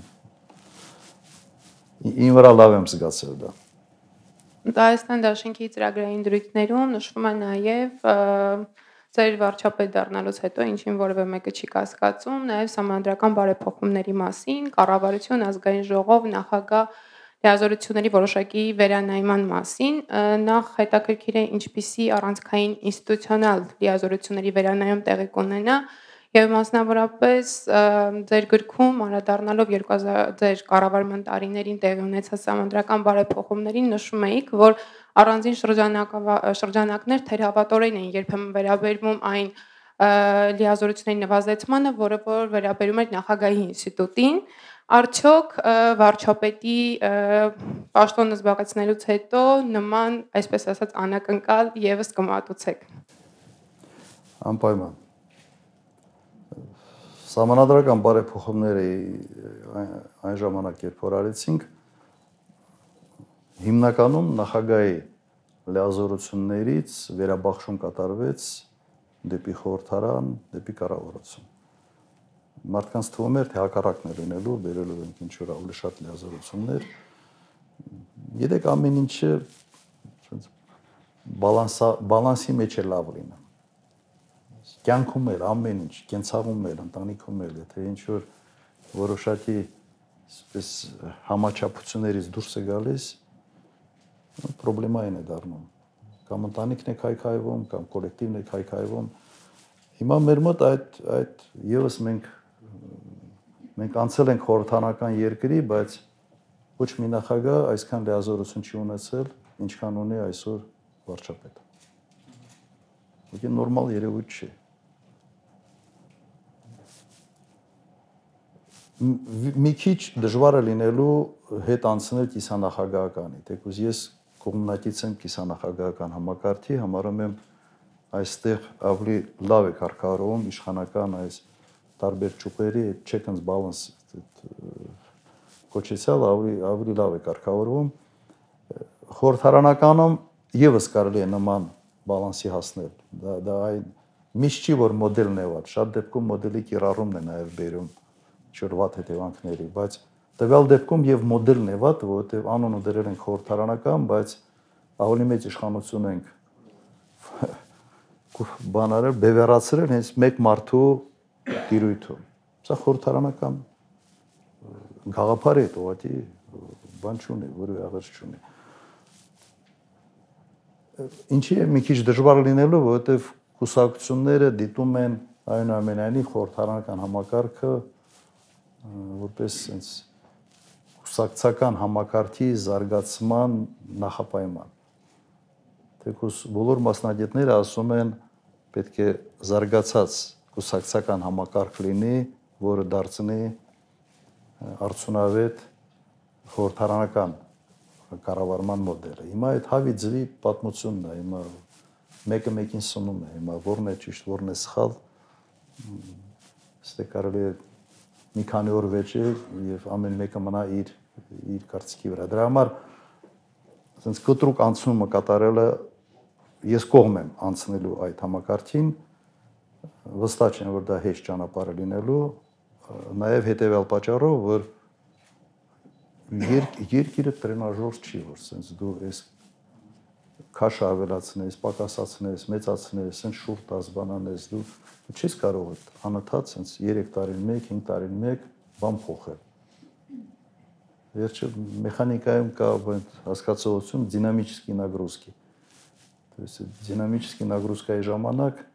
Իմ վրա լավ եմ զգացել դա։ Հայաստան դաշինքի ծրագրային դրույթներում նշվում է նաև ծեր վարչապետ դառնալուց հետո ինչին որևէ մեկը չի կասկածում, նաև համանդրական բարեփոխումների մասին, կառավարություն, ազգային ժողով, նախագահ լիազորությունների որոշակի վերանայման մասին, նախ հետաքրքիր է ինչպիսի առանցքային ինստիտուցիոնալ լիազորությունների վերանայում տեղի կունենա եւ մասնավորապես ձեր գրքում անդրադառնալով երկու հազար ձեր կառավարման տարիներին տեղի ունեցած համանդրական բարեփոխումներին նշում եք, որ առանձին շրջանակներ թերհավատորեն են երբեմն վերաբերվում այն լիազորությունների նվազեցմանը, որը որ վերաբերում էր նախագահի ինստիտուտին, արդյոք վարչապետի պաշտոնը զբաղեցնելուց հետո նման, այսպես ասած, անակնկալ եւս կմատուցեք։ Անպայման։ Սահմանադրական բարեփոխումները այն ժամանակ երբ որ արեցինք, հիմնականում նախագահի լիազորություններից վերաբախշում կատարվեց դեպի խորհրդարան, դեպի կառավարություն։ Մարդկանց թվում էր, թե հակառակն է լինելու, բերելու ենք ինչ-որ ավելի շատ լիազորություններ։ Գիտեք, ամեն ինչը բալանսի մեջ է լավ լինում։ Կյանքում էլ ամեն ինչ, կենցաղում էլ, ընտանիքում էլ, եթե ինչ-որ որոշակի այսպես համաչափություններից դուրս է գալիս, պրոբլեմային է դառնում։ Կամ ընտանիքն է քայքայվում, կամ կոլեկտիվն է քայքայվում։ Հիմա մեր մոտ այդ այդ եւս մենք մենք անցել ենք խորհրդանական երկրի, բայց ոչ մի նախագահ այսքան լիազորություն չի ունեցել, ինչքան ունի այսօր վարչապետը։ Դա նորմալ երևույթ չի։ Մի քիչ դժվար է լինելու հետ անցնել կիսանախագահականի, թեկուզ ես կողմնակից եմ կիսանախագահական համակարգի, համարում եմ այստեղ ավելի լավ է կարգավորվում իշխանական այս տարբեր ճյուղերի check and balance կոչեցյալ ավելի ավելի լավ է կարգավորվում։ Խորհրդարանականում եւս կարելի է նման բալանսի հասնել։ Դա դա այն միշտ չի որ մոդելն է վատ, շատ դեպքում մոդելի կիրառումն է նաեւ բերում ինչ-որ վատ հետևանքների, բայց տվյալ դեպքում եւ մոդելն է վատ, որովհետեւ անունը դրել ենք խորհրդարանական, բայց ավելի մեծ իշխանություն ենք բանարել, բևեռացրել հենց մեկ մարդու տիրույթում։ Սա խորհրդարանական գաղափար է, ուղղակի բան չունի, որի աղերս չունի։ Ինչի է մի քիչ դժվար լինելու, որովհետեւ կուսակցությունները դիտում են այնուամենայնիվ խորհրդարանական համակարգը որպես sense կուսակցական համակարգի զարգացման նախապայման։ Թեկուզ բոլոր մասնագետները ասում են պետք է զարգացած կուսակցական համակարգ լինի, որը դարձնի արդյունավետ խորհրդարանական կառավարման մոդելը։ Հիմա այդ հավի ձվի պատմությունն է, հիմա մեկը մեկին սնում է, հիմա որն է ճիշտ, որն է սխալ, ստե կարելի է մի քանի օր վեճել եւ ամեն մեկը մնա իր իր կարծիքի վրա։ Դրա համար ասենց կտրուկ անցումը կատարելը ես կողմ եմ անցնելու այդ համակարգին, վստահ չեմ որ դա հեշտ ճանապարհ է լինելու, նաեւ հետեւյալ պատճառով, որ երկիրը տրենաժոր չի, որ ասենց դու այս քաշը ավելացնես, պակասացնես, մեծացնես, ասենց շուրջ տաս բանանես, դու դու չես կարող այդ անընդհատ ասենց երեք տարին մեկ, հինգ տարին մեկ բան փոխել։ Վերջը մեխանիկայում կա հասկացողություն դինամические нагрузки։ То есть динамические нагрузкայի ժամանակ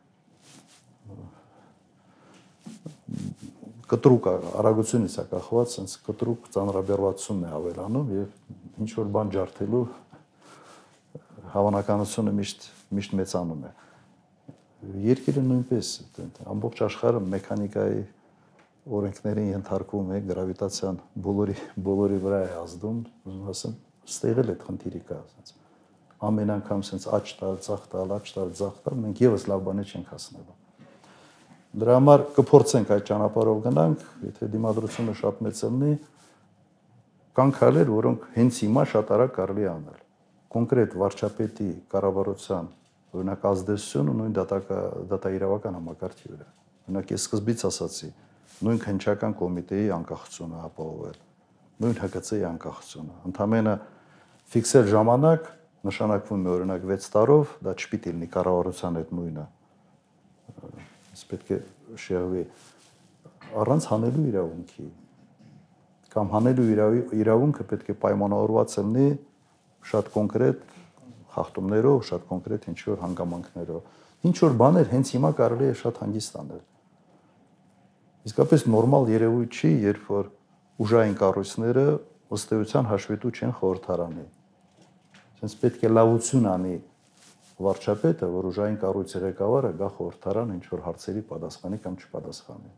կտրուկ արագությունից է կախված, ասենց կտրուկ ծանրաբեռվածությունն է ավելանում եւ ինչ որ բան ջարդելու հավանականությունը միշտ միշտ մեծանում է։ Երկիրը նույնպես ամբողջ աշխարհը մեխանիկայի օրենքներին ենթարկվում է, գրավիտացիան բոլորի բոլորի վրա է ազդում, ուզում ասեմ, ստեղ էլ այդ խնդիրը կա, ասենց ամեն անգամ ասենց աճ տալ, ցախ տալ, աճ տալ, ցախ տալ, մենք եւս լավ բաներ չենք հասնելու։ Դրա համար կփորձենք այդ ճանապարհով գնանք, եթե դիմադրությունը շատ մեծ լինի, կան քայլեր, որոնք հենց հիմա շատ արագ կարելի է անել։ Կոնկրետ վարչապետի կառավարության օրինակ ազդեցությունը նույն դատաիրավական համակարգի վրա։ Օրինակ ես սկզբից ասացի, նույն քննչական կոմիտեի անկախությունը ապահովել, նույն Հ Կ Ց-ի անկախությունը։ Ընդամենը ֆիքսել ժամանակ նշանակվում է օրինակ վեց տարով, դա չպիտի լինի կառավարության այդ նույնը։ Ես պետք է շեղվի առանց հանելու իրավունքի կամ հանելու իրավունքը պետք է պայմանավորված լինի շատ կոնկրետ խախտումներով, շատ կոնկրետ ինչ-որ հանգամանքներով։ Ինչ-որ բաներ հենց հիմա կարելի է շատ հանգիստ անել։ Իսկապես նորմալ երևույթ չի, երբ որ ուժային կառույցները ըստ էության հաշվետու չեն խորհրդարանի։ Այսինքն պետք է լավություն անի վարչապետը, որ ուժային կառույցի ղեկավարը գա խորհրդարան ինչ-որ հարցերի պատասխանի կամ չպատասխանի։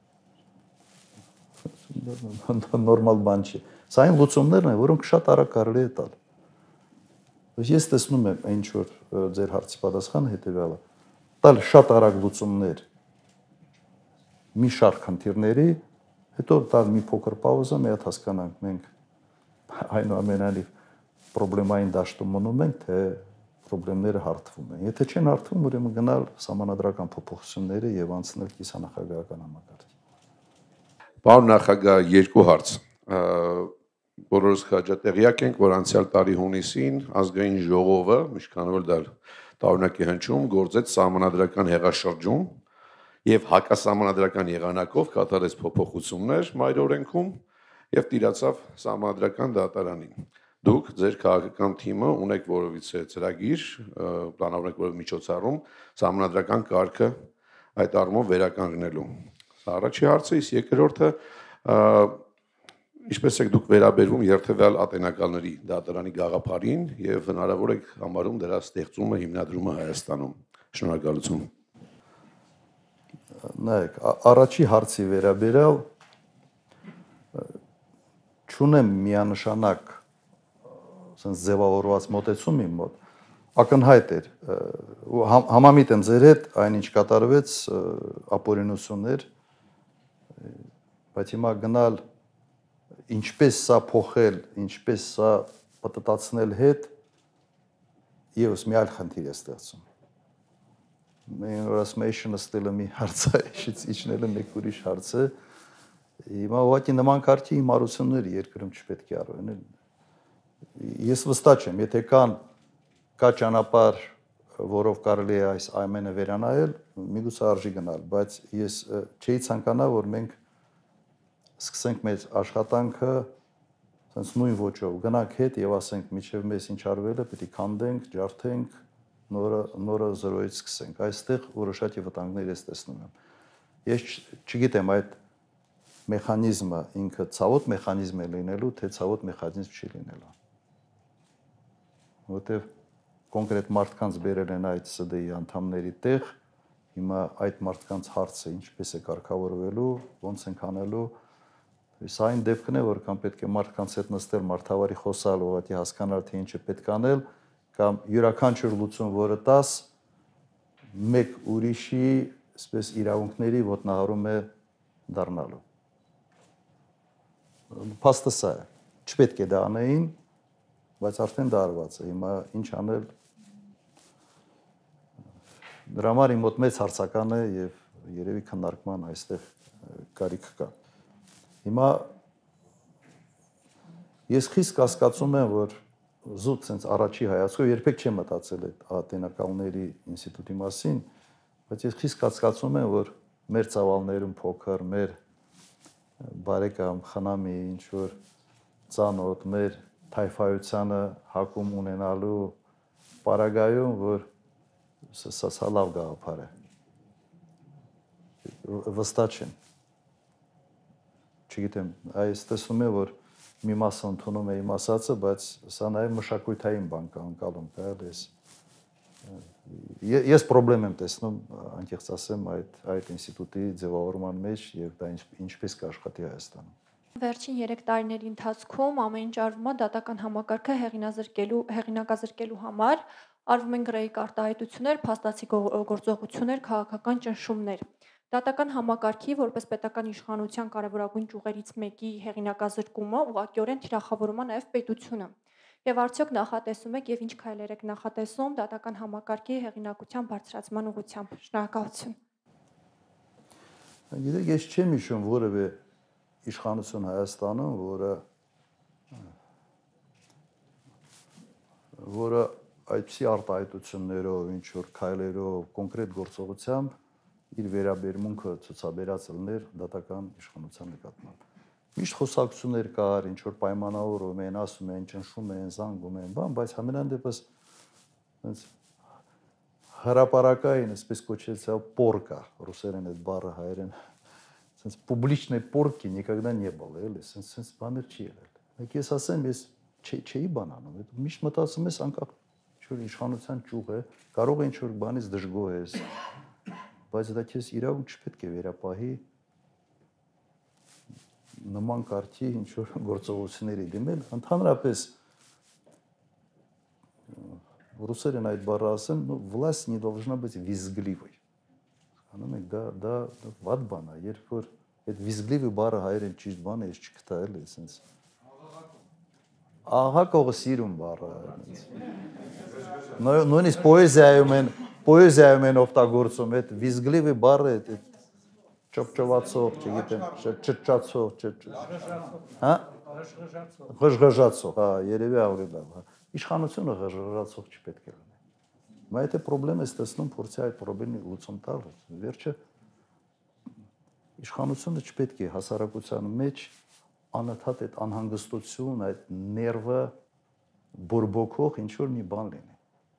Նորմալ բան չի։ Սա այն լուծումներն են, որոնք շատ արագ կարելի է տալ։ Ես տեսնում եմ ինչ որ ձեր հարցի պատասխանը հետեւյալը։ Տալ շատ արագ լուծումներ մի շարք խնդիրների, հետո տալ մի փոքր պաուզա, մի հատ հասկանանք մենք այնուամենայնիվ պրոբլեմային դաշտում մնում ենք, թե խնդիրները հարթվում են։ Եթե չեն հարթվում, ուրեմն գնալ համանդրական փոփոխությունները եւ անցնել կիսանախագահական համակարգի։ Պարոն նախագահ, երկու հարց։ Բոլորս քաջատեղյակ ենք, որ անցյալ տարի հունիսին ազգային ժողովը, ինչքան որ դա տարօրինակ է հնչում, գործեց համանդրական հեղաշրջում եւ հակասահմանադրական եղանակով կատարեց փոփոխություններ մայր օրենքում եւ տիրացավ համանդրական դատարանին։ Դուք ձեր քաղաքական թիմը ունեք որևիցե ծրագիր, պլանավորեք որևէ միջոցառում համանդրական կարգը այդ առումով վերականգնելու։ Սա առաջի հարցը, իսկ երկրորդը ինչպես եք դուք վերաբերվում երթևյալ ատենակալների դատարանի գաղափարին եւ հնարավոր եք համարում դրա ստեղծումը հիմնադրումը Հայաստանում։ Շնորհակալություն։ Նայեք, առաջի հարցի վերաբերյալ չունեմ միանշանակ sense ձևավորված մոտեցում իմ մոտ ակնհայտ էր համամիտ եմ ձեր հետ այնինչ կատարվեց ապօրինություններ բայց հիմա գնալ ինչպես սա փոխել ինչպես սա պատտացնել հետ եւս մի այլ խնդիր է ստեղծում մեն ռասմեյշնը ստելը մի հարց է իջնելը մեկ ուրիշ հարց է հիմա ուղղակի նման կարգի հիմարություններ երկրում չպետք է արվեն ես վստահ եմ եթե կան կա ճանապարհ որով կարելի է այս ամենը վերանայել միգուցե արժի գնալ բայց ես չէի ցանկանա որ մենք սկսենք մեր աշխատանքը sense նույն ոճով գնանք հետ եւ ասենք միջև մեզ ինչ արվել է պետք է քանդենք ջարդենք նորը նորը զրոյից սկսենք այստեղ որոշակի վտանգներ ես տեսնում եմ ես չգիտեմ այդ մեխանիզմը ինքը ցավոտ մեխանիզմ է լինելու թե ցավոտ մեխանիզմ չի լինելու որտեվ կոնկրետ մարդկանց բերել են այդ ՍԴ-ի անդամների տեղ հիմա այդ մարդկանց հարցը ինչպես է կարգավորվելու ոնց են անելու Սա այն դեպքն է, որքան պետք է մարդկանց հետ նստել, մարդավարի խոսալ, ուղղակի հասկանալ, թե ինչ է պետք անել, կամ յուրաքանչյուր լուծում, որը տաս, մեկ ուրիշի, այսպես իրավունքների ոտնահարում է դառնալու։ Փաստը սա է։ Չպետք է դա անեին, բայց արդեն դա արված է։ Հիմա ինչ անել։ Դրա համար իմ մոտ մեծ հարցական է եւ երևի քննարկման այստեղ կարիք կա։ Հիմա ես խիստ կասկածում եմ, որ զուտ sense առաջի հայացքով երբեք չեմ մտածել այդ ատենակալների ինստիտուտի մասին, բայց ես խիստ կասկածում եմ, որ մեր ծավալներում փոքր, մեր բարեկամ խնամի ինչ որ ծանոթ, մեր թայֆայությանը հակում ունենալու պարագայում, որ սա սա լավ գաղափար է։ Վստահ չեմ։ Չգիտեմ, այս տեսնում եմ, որ մի մասը ընդունում է իմ ասածը, բայց սա նաև մշակութային բան կա անցալում, կարելի է։ Ես խնդրեմ եմ տեսնում, անկեղծ ասեմ, այդ այդ ինստիտուտի ձևավորման մեջ եւ դա ինչպես կաշխատի Հայաստանում։ Վերջին երեք տարիների ընթացքում ամեն ինչ արվում է դատական համակարգը հեղինազրկելու, հեղինակազրկելու համար, արվում են գրեի արտահայտություններ, փաստացի գործողություններ, քաղաքական ճնշումներ։ Դատական համակարգի որպես պետական իշխանության կարևորագույն ճյուղերից մեկի հեղինակազրկումը ուղղակիորեն թիրախավորում է նաև պետությունը։ Եվ արդյոք նախատեսում եք եւ ինչ քայլեր եք նախատեսում դատական համակարգի հեղինակության բարձրացման ուղղությամբ։ Շնորհակալություն։ Գիտեք, ես չեմ հիշում որևէ իշխանություն Հայաստանում, որը որը այդպիսի արտահայտություններով, ինչ որ քայլերով, կոնկրետ գործողությամբ իր վերաբերմունքը ցուցաբերած լիներ դատական իշխանության նկատմամբ։ Միշտ խոսակցություններ կար, ինչ որ պայմանավորում են, ասում են, ճնշում են, զանգում են, բան, բայց համենայն դեպս այնց հրապարակային, այսպես կոչեցյալ порка, ռուսերեն այդ բառը հայերեն, այսպես публичной порки никогда не было, էլի, այսպես այսպես բաներ չի եղել։ Մեկ ես ասեմ, ես չէի բան անում, միշտ մտածում ես անկախ ինչ որ իշխանության ճյուղ է, կարող է ինչ որ բանից դժգոհ ես բայց դա քեզ իրավունք չպետք է վերապահի նման կարգի ինչ որ գործողությունների դիմել ընդհանրապես ռուսերեն այդ բառը ասեմ ну власть не должна быть визгливой անում եք դա դա վատ բան է երբ որ այդ վիզգլիվի բառը հայերեն ճիշտ բան է ես չգտա էլի sense ահա կողը սիրում բառը։ Նույնիսկ պոեզիայում են պոեզիայում են օգտագործում այդ վիզգլիվի բառը, այդ ճոպճովածող, չգիտեմ, չճճացող, հա? Ղժղժացող, հա, երևի ավելի լավ, հա։ Իշխանությունը ղժղժացող չպետք է լինի։ Բայց եթե խնդրեմ ես տեսնում փորձի այդ խնդրի լուծում տալ, վերջը իշխանությունը չպետք է հասարակության մեջ անընդհատ այդ անհանգստություն, այդ ներվը բորբոքող ինչ որ մի բան լինի։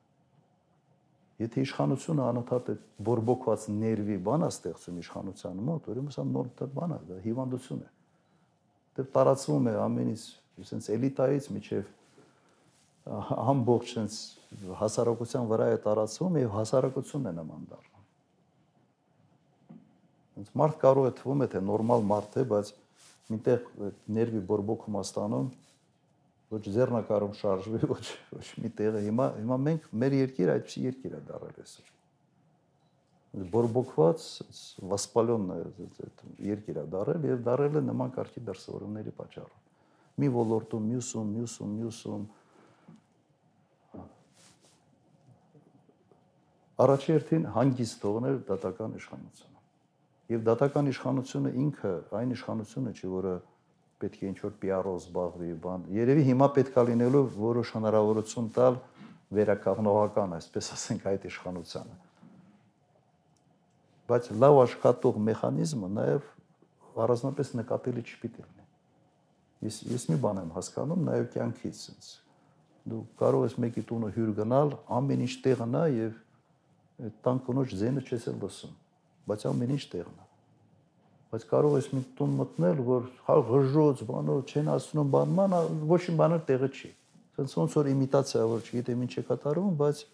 Եթե իշխանությունը անընդհատ այդ բորբոքված ներվի բան է ստեղծում իշխանության մոտ, ուրեմն սա նոր բան է, դա հիվանդություն է։ Դե տարածվում է ամենից, այսպես էլիտայից միջև ամբողջ sense հասարակության վրա է տարածվում եւ հասարակությունն է նման դառնում։ Հենց մարդ կարող է թվում է թե նորմալ մարդ է, բայց միտեղ ներվի բորբոքում աստանում ոչ ձեռնակարում շարժվի, ոչ ոչ մի տեղը հիմա հիմա մենք մեր երկիրը այդպեսի երկիր է դառել այսօր։ Բորբոքված վասպալյոն երկիր է դառել եւ դառել է նման կարգի դրսևորումների պատճառով։ Մի ոլորտում, մյուսում, մյուսում, մյուսում առաջերտին հանգիստ թողնել դատական իշխանությունը։ Եվ դատական իշխանությունը ինքը այն իշխանությունը չի, որը պետք է ինչ-որ պի ար-ով զբաղվի, բան։ Երևի հիմա պետք է լինելու որոշ հնարավորություն տալ վերականգնողական, այսպես ասենք, այդ իշխանությանը։ Բայց լավ աշխատող մեխանիզմը նաև առանձնապես նկատելի չպիտի լինի։ Ես ես մի բան եմ հասկանում նաև կյանքից, sense։ Դու կարող ես մեկի տունը հյուր գնալ, ամեն ինչ տեղն է եւ այդ տան կնոջ ձայնը չես էլ լսում, բայց ամեն ինչ տեղն է։ Բայց կարող ես մի տուն մտնել, որ ղժոց, բանոց չեն ասում բանման, ոչ մի բանը տեղը չի։ Սենց ոնց որ իմիտացիա, որ չգիտեմ ինչ է կատարվում, բայց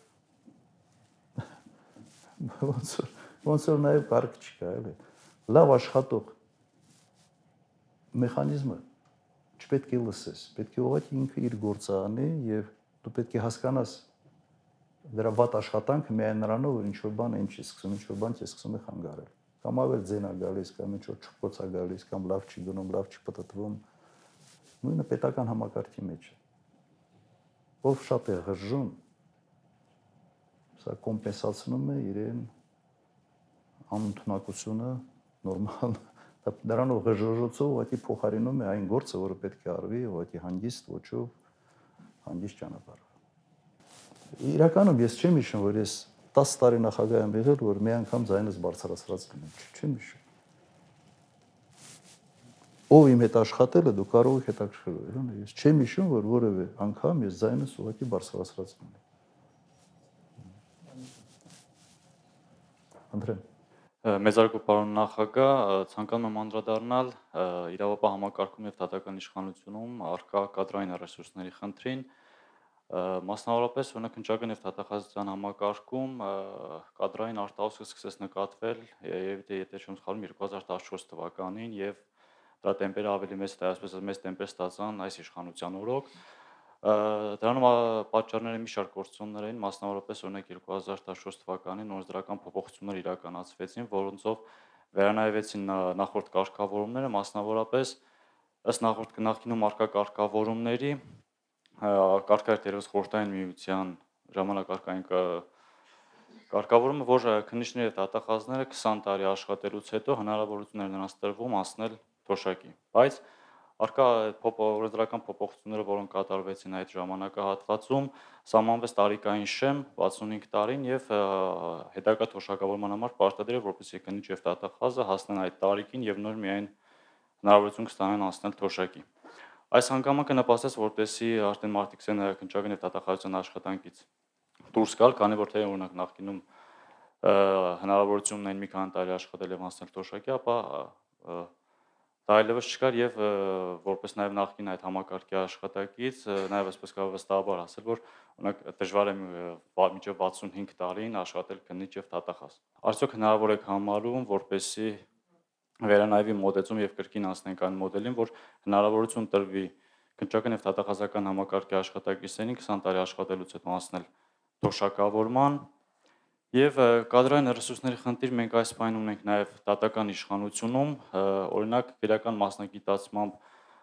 ոնց որ ոնց որ նաև կարգ չկա, էլի։ Լավ աշխատող մեխանիզմը չպետք է լսես, պետք է ուղղակի ինքը իր գործը անի եւ դու պետք է հասկանաս դրա վատ աշխատանքը միայն նրանով, որ ինչ որ բան է ինչ է սկսում, ինչ որ բան է սկսում է խանգարել։ Կամ ավել ձեն է գալիս, կամ ինչ որ չփոց է գալիս, կամ լավ չի գնում, լավ չի պատտվում։ Նույնը պետական համակարգի մեջ է։ Ով շատ է ղժում, սա կոմպենսացնում է իրեն անընդունակությունը, նորմալ, դրանով ղժոժոցով ուղղակի փոխարինում է այն գործը, որը պետք է արվի, ուղղակի հանգիստ ոճով, հանգիստ ճանապարհով։ Իրականում ես չեմ հիշում, որ ես տասը տարի նախագահ եմ եղել, որ մի անգամ ձայնս բարձրացրած լինեմ, չեմ հիշում։ Ով իմ հետ աշխատել է, դու կարող եք հետաքրքրել, ես չեմ հիշում, որ որևէ անգամ ես ձայնս ուղղակի բարձրացրած լինեմ։ Անդրեն։ Մեծարգո պարոն նախագահ, ցանկանում եմ անդրադառնալ իրավապահ համակարգում եւ դատական իշխանությունում առկա կադրային ռեսուրսների խնդրին։ Մասնավորապես օրինակ քննչական եւ դատախազության համակարգում կադրային արտահոսքը սկսեց նկատվել եւ եթե չեմ սխալվում երկու հազար տասնչորս թվականին եւ դրա տեմպերը ավելի մեծ այսպես մեծ տեմպեր ստացան այս իշխանության օրոք։ Դրանում պատճառները մի շարք գործոններ էին, մասնավորապես օրինակ երկու հազար տասնչորս թվականին օրենսդրական փոփոխություններ իրականացվեցին, որոնցով վերանայվեցին նախորդ կարգավորումները, մասնավորապես ըստ նախորդ նախկինում արկա կարգավորումների կարգարկի դերոս խորհրդային միության ժամանակարկային կարգավորումը, որ քննիչները եւ դատախազները քսան տարի աշխատելուց հետո հնարավորություն էր նրանց տրվում անցնել թոշակի, բայց արկա օրենսդրական փոփոխությունները, որոնք կատարվեցին այդ ժամանակահատվածում, սահմանվեց տարիքային շեմ վաթսունհինգ տարին եւ հետագա թոշակավորման համար պարտադիր է, որպեսզի քննիչ եւ դատախազը հասնեն այդ տարիքին եւ նոր միայն հնարավորություն կստանան անցնել թոշակի։ Այս հանգամանքը նպաստեց, որպեսզի արդեն մարդիկսեն քննչական եւ դատախազության աշխատանքից դուրս գալ, քանի որ թե օրինակ նախկինում հնարավորություն ունեն մի քանի տարի աշխատել եւ անցնել թոշակի, ապա դա այլևս չկար եւ որպես նաեւ նախկին այդ համակարգի աշխատակից նաեւ այսպես կարող վստահաբար ասել, որ օրինակ դժվար է մինչեւ վաթսունհինգ տարին աշխատել քննիչ եւ դատախազ։ Արդյոք հնարավոր է համարում, որպեսզի վերանայվի մոտեցում եւ կրկին անցնենք այն մոդելին, որ հնարավորություն տրվի քննչական եւ դատախազական համակարգի աշխատակիցներին քսան տարի աշխատելուց հետո անցնել թոշակավորման եւ կադրային ռեսուրսների խնդիր մենք այս պայն ունենք նաեւ դատական իշխանությունում, օրինակ քրեական մասնագիտացմամբ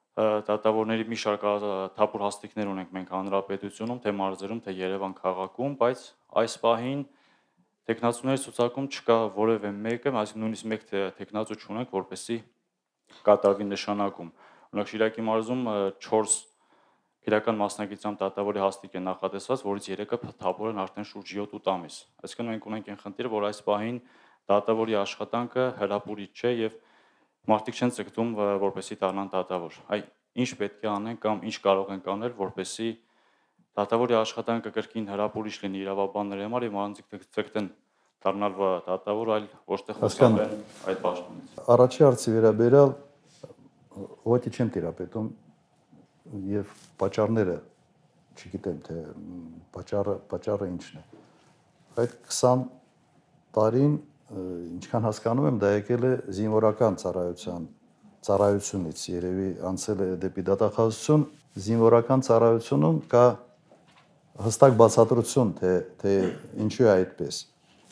դատավորների մի շարք թափուր հաստիկներ ունենք մենք հանրապետությունում, թե մարզերում, թե Երևան քաղաքում, բայց այս պահին տեխնացուների ցուցակում չկա որևէ մեկը, այսինքն նույնիսկ մեկ տեխնացու չունենք, որպեսզի կատարվի նշանակում։ Օրինակ Շիրակի մարզում չորս քրեական մասնագիտությամբ դատավորի հաստիկ է նախատեսված, որից երեքը թափուր են արդեն շուրջ յոթ-ութ ամիս։ Այսինքն մենք ունենք այն խնդիրը, որ այս պահին դատավորի աշխատանքը հրապուրիչ չէ եւ մարդիկ չեն ցկտում, որպեսզի դառնան դատավոր։ Այ ինչ պետք է անեն կամ ինչ կարող ենք անել, որպեսզի դատավորի աշխատանքը կրկին հրապուրիչ լինի իրավաբանների համար եւ մարդիկ ցկտեն դառնալ դատավոր, այլ ոչ թե խոսալեն այդ պաշտոնից։ Առաջի հարցի վերաբերյալ ոչի չեմ տիրապետում եւ պատճառները չգիտեմ թե պատճառը պատճառը ինչն է։ Այդ քսան տարին ինչքան հասկանում եմ, դա եկել է զինվորական ծառայության ծառայությունից, երևի անցել է դեպի դատախազություն, զինվորական ծառայությունում կա հստակ բացատրություն, թե թե ինչու է այդպես։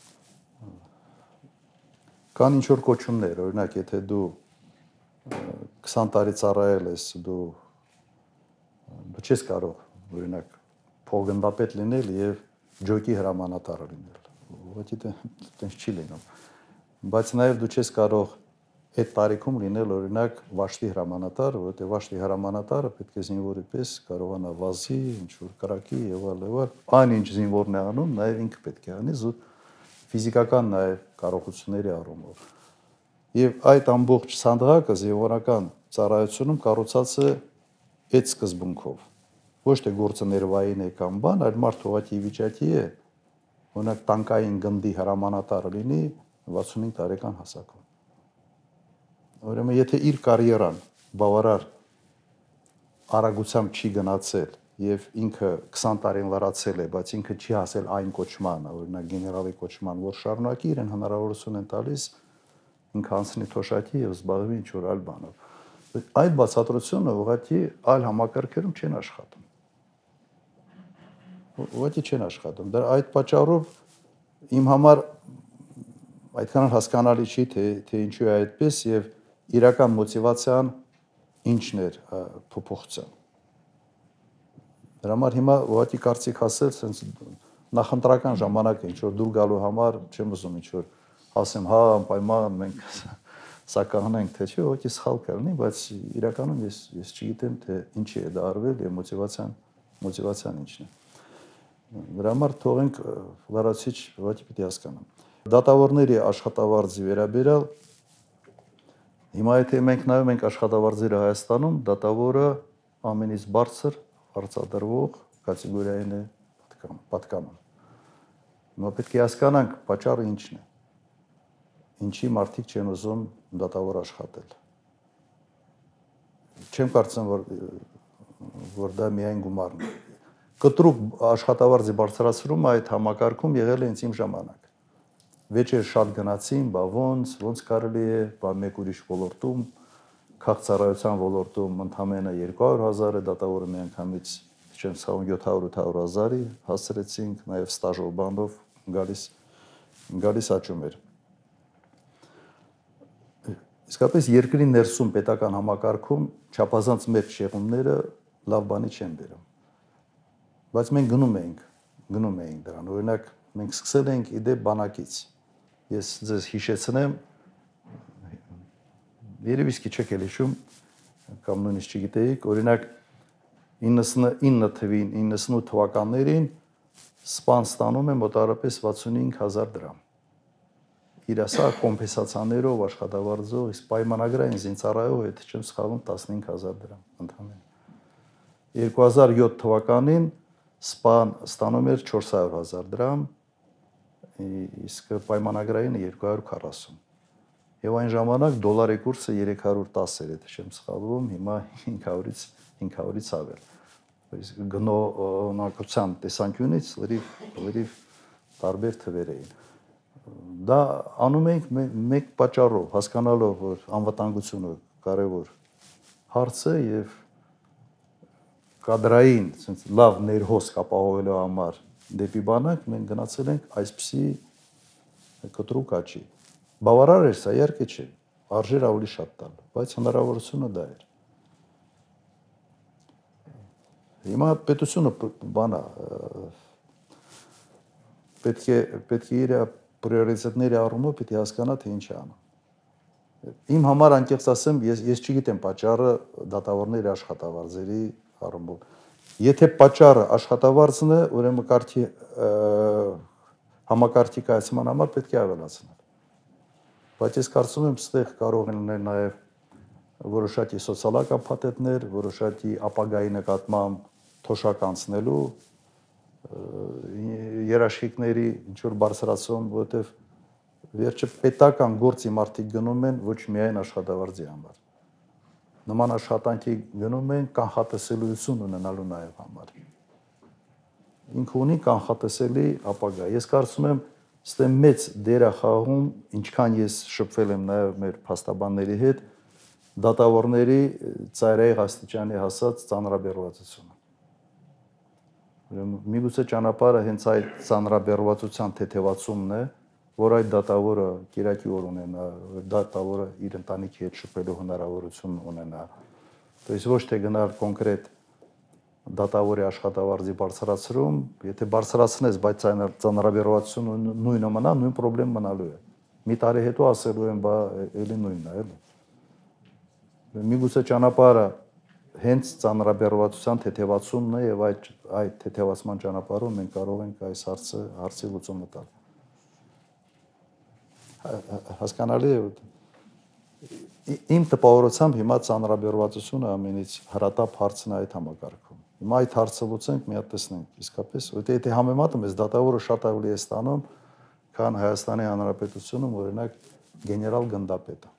Կան ինչ-որ կոչումներ, օրինակ, եթե դու քսան տարի ծառայել ես, դու դու չես կարող, օրինակ, փոխգնդապետ լինել եւ ջոկի հրամանատար լինել։ Ոչի տենց չի լինում։ Բայց նաև դու չես կարող այդ տարիքում լինել օրինակ վաշտի հրամանատար, որովհետև վաշտի հրամանատարը պետք է զինվորի պես կարողանա վազի, ինչ-որ կրակի եւ այլ եւ այլ։ Այն ինչ զինվորն է անում, նաև ինքը պետք է անի զուտ ֆիզիկական նաև կարողությունների առումով։ Եվ այդ ամբողջ ցանդղակը զինվորական ծառայությունում կառուցած է այդ սկզբունքով։ Ոչ թե գործը ներվային է կամ բան, այլ մարդ ուղղակի վիճակի է օրինակ տանկային գնդի հրամանատարը լինի վաթսունհինգ տարեկան հասակում։ Ուրեմն եթե իր կարիերան բավարար արագությամբ չի գնացել եւ ինքը քսան տարին լրացել է, բայց ինքը չի հասել այն կոչմանը, օրինակ գեներալի կոչման, որ շարունակի, իրեն հնարավորություն են տալիս ինքը անցնի թոշակի եւ զբաղվի ինչ-որ այլ բանով։ Այդ բացատրությունը ուղղակի այլ համակարգերում չեն աշխատում։ Ուղղակի չեն աշխատում։ Դա այդ պատճառով իմ համար այդքան հասկանալի չի, թե թե ինչու է այդպես եւ իրական մոտիվացիան ինչն էր փոփոխության։ Դրա համար հիմա ուղղակի կարծիք ասել, sense նախընտրական ժամանակ է, ինչ որ դուր գալու համար չեմ ուզում ինչ որ ասեմ, հա, անպայման մենք սա կանենք, թե չէ, ուղղակի սխալ կլինի, բայց իրականում ես ես չգիտեմ, թե ինչի է դա արվել եւ մոտիվացիան մոտիվացիան ինչն է։ Դրա համար թողենք լրացիչ ուղղակի պիտի հասկանամ։ Դատավորների աշխատավարձի վերաբերյալ հիմա եթե մենք նայում ենք աշխատավարձերը Հայաստանում, դատավորը ամենից բարձր արձադրվող կատեգորիային է պատկանում։ Հիմա պետք է հասկանանք պատճառը ինչն է։ Ինչի մարդիկ չեն ուզում դատավոր աշխատել։ Չեմ կարծում, որ որ դա միայն գումարն է։ Կտրուկ աշխատավարձի բարձրացումը այդ համակարգում եղել է ինձ իմ ժամանակ։ Վեճեր շատ գնացին, բա ոնց, ոնց կարելի է, բա մեկ ուրիշ ոլորտում, քաղաքացիության ոլորտում ընդամենը երկու հարյուր հազար է, դատավորը մի անգամից չեմ ցավում յոթ հարյուր ութ հարյուր հազարի հասցրեցինք, նաև ստաժով բանով գալիս գալիս աճում էր։ Իսկապես երկրի ներսում պետական համակարգում չափազանց մեր շեղումները լավ բանի չեն բերում։ Բայց մենք գնում էինք, գնում էինք դրան։ Օրինակ մենք սկսել էինք իդե բանակից։ Ես ձեզ հիշեցնեմ, երևի իսկի չեք էլ հիշում, կամ նույնիսկ չգիտեիք, օրինակ իննսունինը թվին, իննսունութ թվականներին սպան ստանում է մոտավորապես վաթսունհինգ հազար դրամ։ Իր ասա կոմպենսացիաներով աշխատավարձով, իսկ պայմանագրային զինծառայող հետ չեմ սխալվում տասնհինգ հազար դրամ ընդհանրապես։ երկու հազար յոթ թվականին սպան ստանում էր չորս հարյուր հազար դրամ, իսկ պայմանագրայինը երկու հարյուր քառասուն։ Եվ այն ժամանակ դոլարի կուրսը երեք հարյուր տասը էր, եթե չեմ սխալվում, հիմա հինգ հարյուրից հինգ հարյուրից ավել։ Իսկ գնողնակության տեսանկյունից լրիվ լրիվ տարբեր թվեր էին։ Դա անում ենք մեկ պատճառով, հասկանալով, որ անվտանգությունը կարևոր հարց է եւ կադրային, ասենց լավ ներհոսք ապահովելու համար դեպի բանակ մենք գնացել ենք այսպիսի կտրուկ աճի։ Բավարար էր սա, իհարկե չէ, արժեր ավելի շատ տալ, բայց հնարավորությունը դա էր։ Հիմա պետությունը բանա պետք է պետք է իր պրիորիտետների առումով պետք է հասկանա թե ինչ է անում։ Իմ համար անկեղծ ասեմ, ես ես չգիտեմ պատճառը դատավորների աշխատավարձերի առումով։ Եթե պատճառը աշխատավարձն է, ուրեմն կարգի համակարգի կայացման համար պետք է ավելացնել։ Բայց ես կարծում եմ, ստեղ կարող են լինել նաև որոշակի սոցիալական փաթեթներ, որոշակի ապագայի նկատմամբ թոշակ անցնելու երաշխիքների ինչ որ բարձրացում, որովհետև վերջը պետական գործի մարդիկ գնում են ոչ միայն աշխատավարձի համար։ Նման աշխատանքի գնում են կանխատեսելիություն ունենալու նաև համար։ Ինքը ունի կանխատեսելի ապագա։ Ես կարծում եմ, ստե մեծ դեր է խաղում, ինչքան ես շփվել եմ նաև մեր փաստաբանների հետ, դատավորների ծայրահեղ աստիճանի հասած ծանրաբեռվածությունը։ Միգուցե ճանապարհը հենց այդ ծանրաբեռվածության թեթևացումն է, որ այդ դատավորը կիրակի օր ունենա, դատավորը իր ընտանիքի հետ շփվելու հնարավորություն ունենա։ То есть ոչ թե գնալ կոնկրետ դատավորի աշխատավարձի բարձրացում, եթե բարձրացնես, բայց ծանրաբեռվածությունը նույնը մնա, նույն խնդրեմ մնալու է։ Մի տարի հետո ասելու են, բա էլի նույնն է, էլի։ Միգուցե ճանապարհը հենց ծանրաբեռվածության թեթևացումն է եւ այդ այդ թեթևացման ճանապարհով մենք կարող ենք այս հարցը հարցի լուծումը տալ։ Հասկանալի է, իմ տպավորությամբ հիմա ծանրաբեռվածությունը ամենից հրատապ հարցն է այդ համակարգում։ Հիմա այդ հարցը լուծենք, մի հատ տեսնենք իսկապես, որտեղ եթե համեմատում ես դատավորը շատ ավելի է ստանում, քան Հայաստանի Հանրապետությունում օրինակ գեներալ գնդապետը։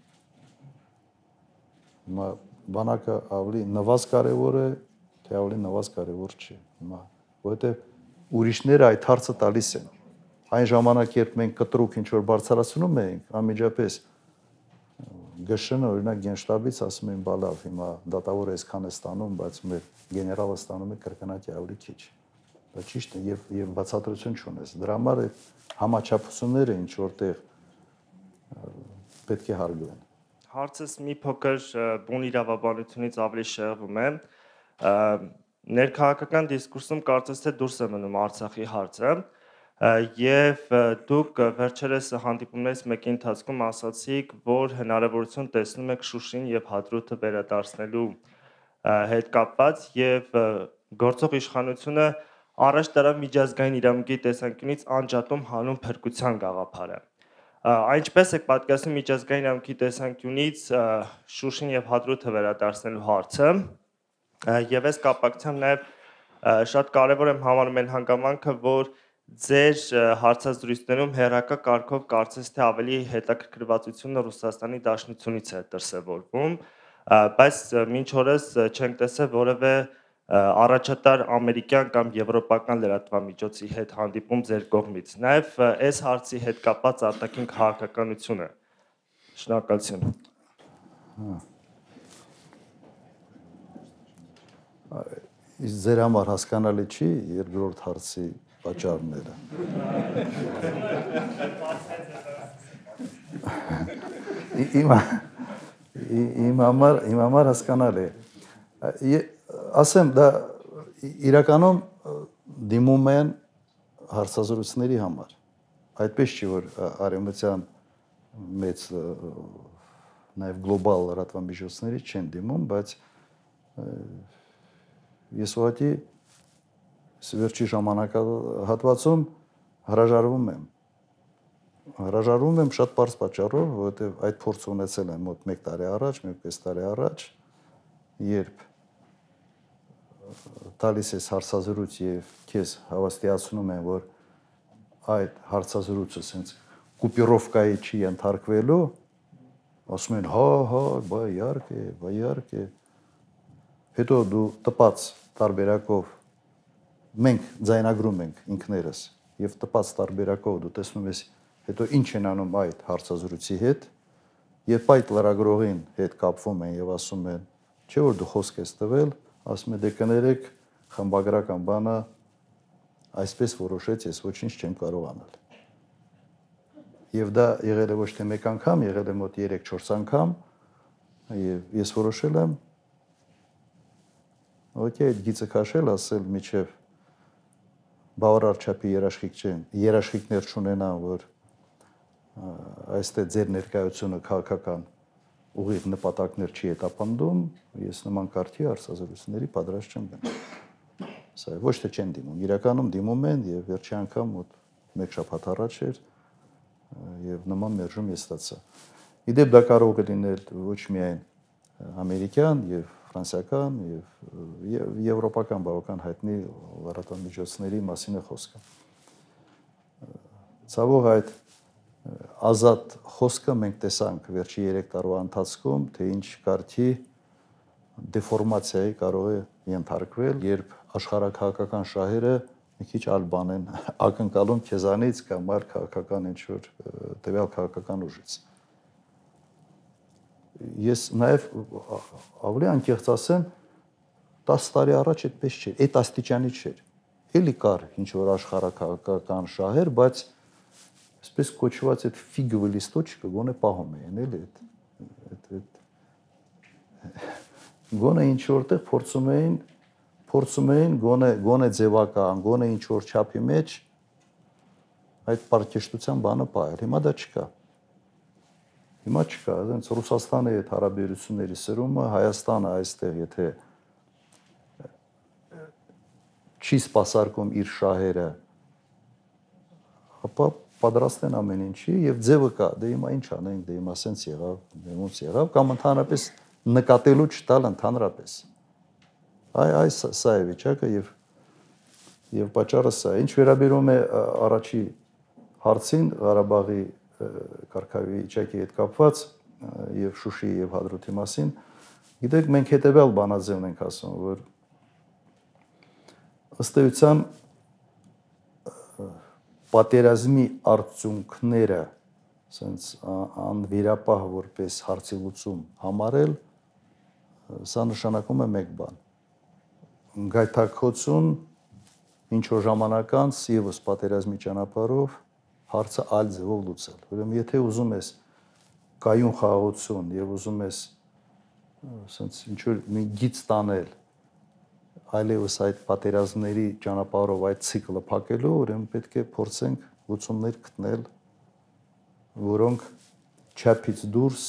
Հիմա բանակը ավելի նվազ կարևոր է, թե ավելի նվազ կարևոր չի։ Հիմա որովհետև ուրիշները այդ հարցը տալիս են։ Այն ժամանակ, երբ մենք կտրուկ ինչ-որ բարձրացնում էինք, անմիջապես ԳՇ-ն օրինակ գենշտաբից ասում էին, բա լավ, հիմա դատավորը այսքան է ստանում, բայց մեր գեներալը ստանում է կրկնակի ավելի քիչ։ Դա ճիշտ է եւ եւ բացատրություն չունես։ Դրա համար այդ համաչափությունները ինչ որտեղ պետք է հարգվեն։ Հարցս մի փոքր բուն իրավաբանությունից ավելի շեղվում է։ Ներքաղաքական դիսկուրսում կարծես թե դուրս է մնում Արցախի հարցը։ Եվ դուք վերջերս հանդիպումներից մեկի ընթացքում ասացիք, որ հնարավորություն տեսնում եք Շուշին եւ Հադրութը վերադարձնելու հետ կապված եւ գործող իշխանությունը առաջ տարավ միջազգային իրավունքի տեսանկյունից անջատում հանուն փրկության գաղափարը։ Այնպես է պատկասում միջազգային իրավունքի տեսանկյունից Շուշին եւ Հադրութը վերադարձնելու հարցը եւ այս կապակցությամբ նաեւ շատ կարեւոր եմ համարում այն հանգամանքը, որ ձեր հարցազրույցներում հերակա կարգով կարծես թե ավելի հետաքրքրվածությունը Ռուսաստանի Դաշնությունից է դրսևորվում, բայց մինչ օրս չենք տեսել որևէ առաջատար ամերիկյան կամ եվրոպական լրատվամիջոցի հետ հանդիպում ձեր կողմից։ Նաև այս հարցի հետ կապված արտաքին քաղաքականությունը։ Շնորհակալություն։ Իսկ ձեր համար հասկանալի չի երկրորդ հարցի պատճառները։ Իմ իմ համար իմ համար հասկանալի է։ Ասեմ, դա իրականում դիմում են հարցազրույցների համար։ Այդպես չի, որ արևմտյան մեծ նաև գլոբալ լրատվամիջոցների չեն դիմում, բայց ես ուղղակի վերջի ժամանակահատվածում հրաժարվում եմ։ Հրաժարվում եմ շատ պարզ պատճառով, որովհետև այդ փորձը ունեցել եմ մոտ մեկ տարի առաջ, մեկ-կես տարի առաջ, երբ տալիս ես հարցազրույց եւ քեզ հավաստիացնում են, որ այդ հարցազրույցը sense կուպիրովկայի չի ենթարկվելու, ասում են, հա, հա, բա իհարկե, բա իհարկե։ Հետո դու տպած տարբերակով մենք ձայնագրում ենք ինքներս եւ տպած տարբերակով դու տեսնում ես հետո ինչ են անում այդ հարցազրույցի հետ եւ այդ լրագրողին հետ կապվում են եւ ասում են չէ որ դու խոսք ես տվել ասում է դե կներեք խմբագրական բանը այսպես որոշեց ես ոչինչ չեմ կարող անել եւ դա եղել է ոչ թե մեկ անգամ եղել է մոտ երեք-չորս անգամ եւ ես որոշել եմ օքեյ այդ գիծը քաշել ասել միջև բավարար չափի երաշխիք չեն, երաշխիքներ չունենան, որ այստեղ ձեր ներկայությունը քաղաքական ուղիղ նպատակներ չի հետապնդում, ես նման կարգի հարցազրույցների պատրաստ չեմ գնում։ Սա ոչ թե չեն դիմում, իրականում դիմում են եւ վերջի անգամ մոտ մեկ շաբաթ առաջ էր եւ նման մերժում ես ստացա։ Իդեպ դա կարող է լինել ոչ միայն ամերիկյան եւ ֆրանսիական եւ եվրոպական բավական հայտնի լրատվամիջոցների մասին է խոսքը։ Ցավոք այդ ազատ խոսքը մենք տեսանք վերջի երեք տարվա ընթացքում, թե ինչ կարգի դեֆորմացիայի կարող է ենթարկվել, երբ աշխարհակահաղական շահերը մի քիչ այլ բան են ակնկալում քեզանից կամ այլ քաղաքական ինչ-որ տվյալ քաղաքական ուժից։ Ես նաև ավելի անկեղծ ասեմ, տասը տարի առաջ այդպես չէր, այդ աստիճանի չէր։ Էլի կար ինչ-որ աշխարհակահաղական շահեր, բայց այսպես կոչված այդ ֆիգովի լիստոչկը գոնե պահում էին, էլի այդ գոնե ինչ որտեղ փորձում էին փորձում էին գոնե գոնե ձևական, գոնե ինչ որ չափի մեջ այդ պարկեշտության բանը պահել։ Հիմա դա չկա։ Հիմա չկա, այնց Ռուսաստանի հետ հարաբերությունների սրումը, Հայաստանը այստեղ եթե չի սպասարկում իր շահերը, ապա պատրաստ են ամեն ինչի եւ ձևը կա, դե հիմա ինչ անենք, դե հիմա սենց եղավ, դե ոնց եղավ, կամ ընդհանրապես նկատելու չտալ ընդհանրապես։ Այ այ սա է վիճակը եւ եւ պատճառը սա է։ Ինչ վերաբերում է առաջի հարցին Ղարաբաղի կարգավիճակի հետ կապված եւ Շուշիի եւ Հադրութի մասին, գիտեք, մենք հետեւյալ բանաձևն ենք ասում, որ ըստ էության պատերազմի արդյունքները ասենց անվերապահ որպես հարցի լուծում համարել, սա նշանակում է մեկ բան։ Գայթակղություն ինչ որ ժամանակ անց եւս պատերազմի ճանապարհով հարցը այլ ձևով լուծել։ Ուրեմն եթե ուզում ես կայուն խաղաղություն եւ ուզում ես ասենց ինչ որ մի գիծ տանել այլևս այդ պատերազմների ճանապարհով այդ ցիկլը փակելու, ուրեմն պետք է փորձենք լուծումներ գտնել, որոնք չափից դուրս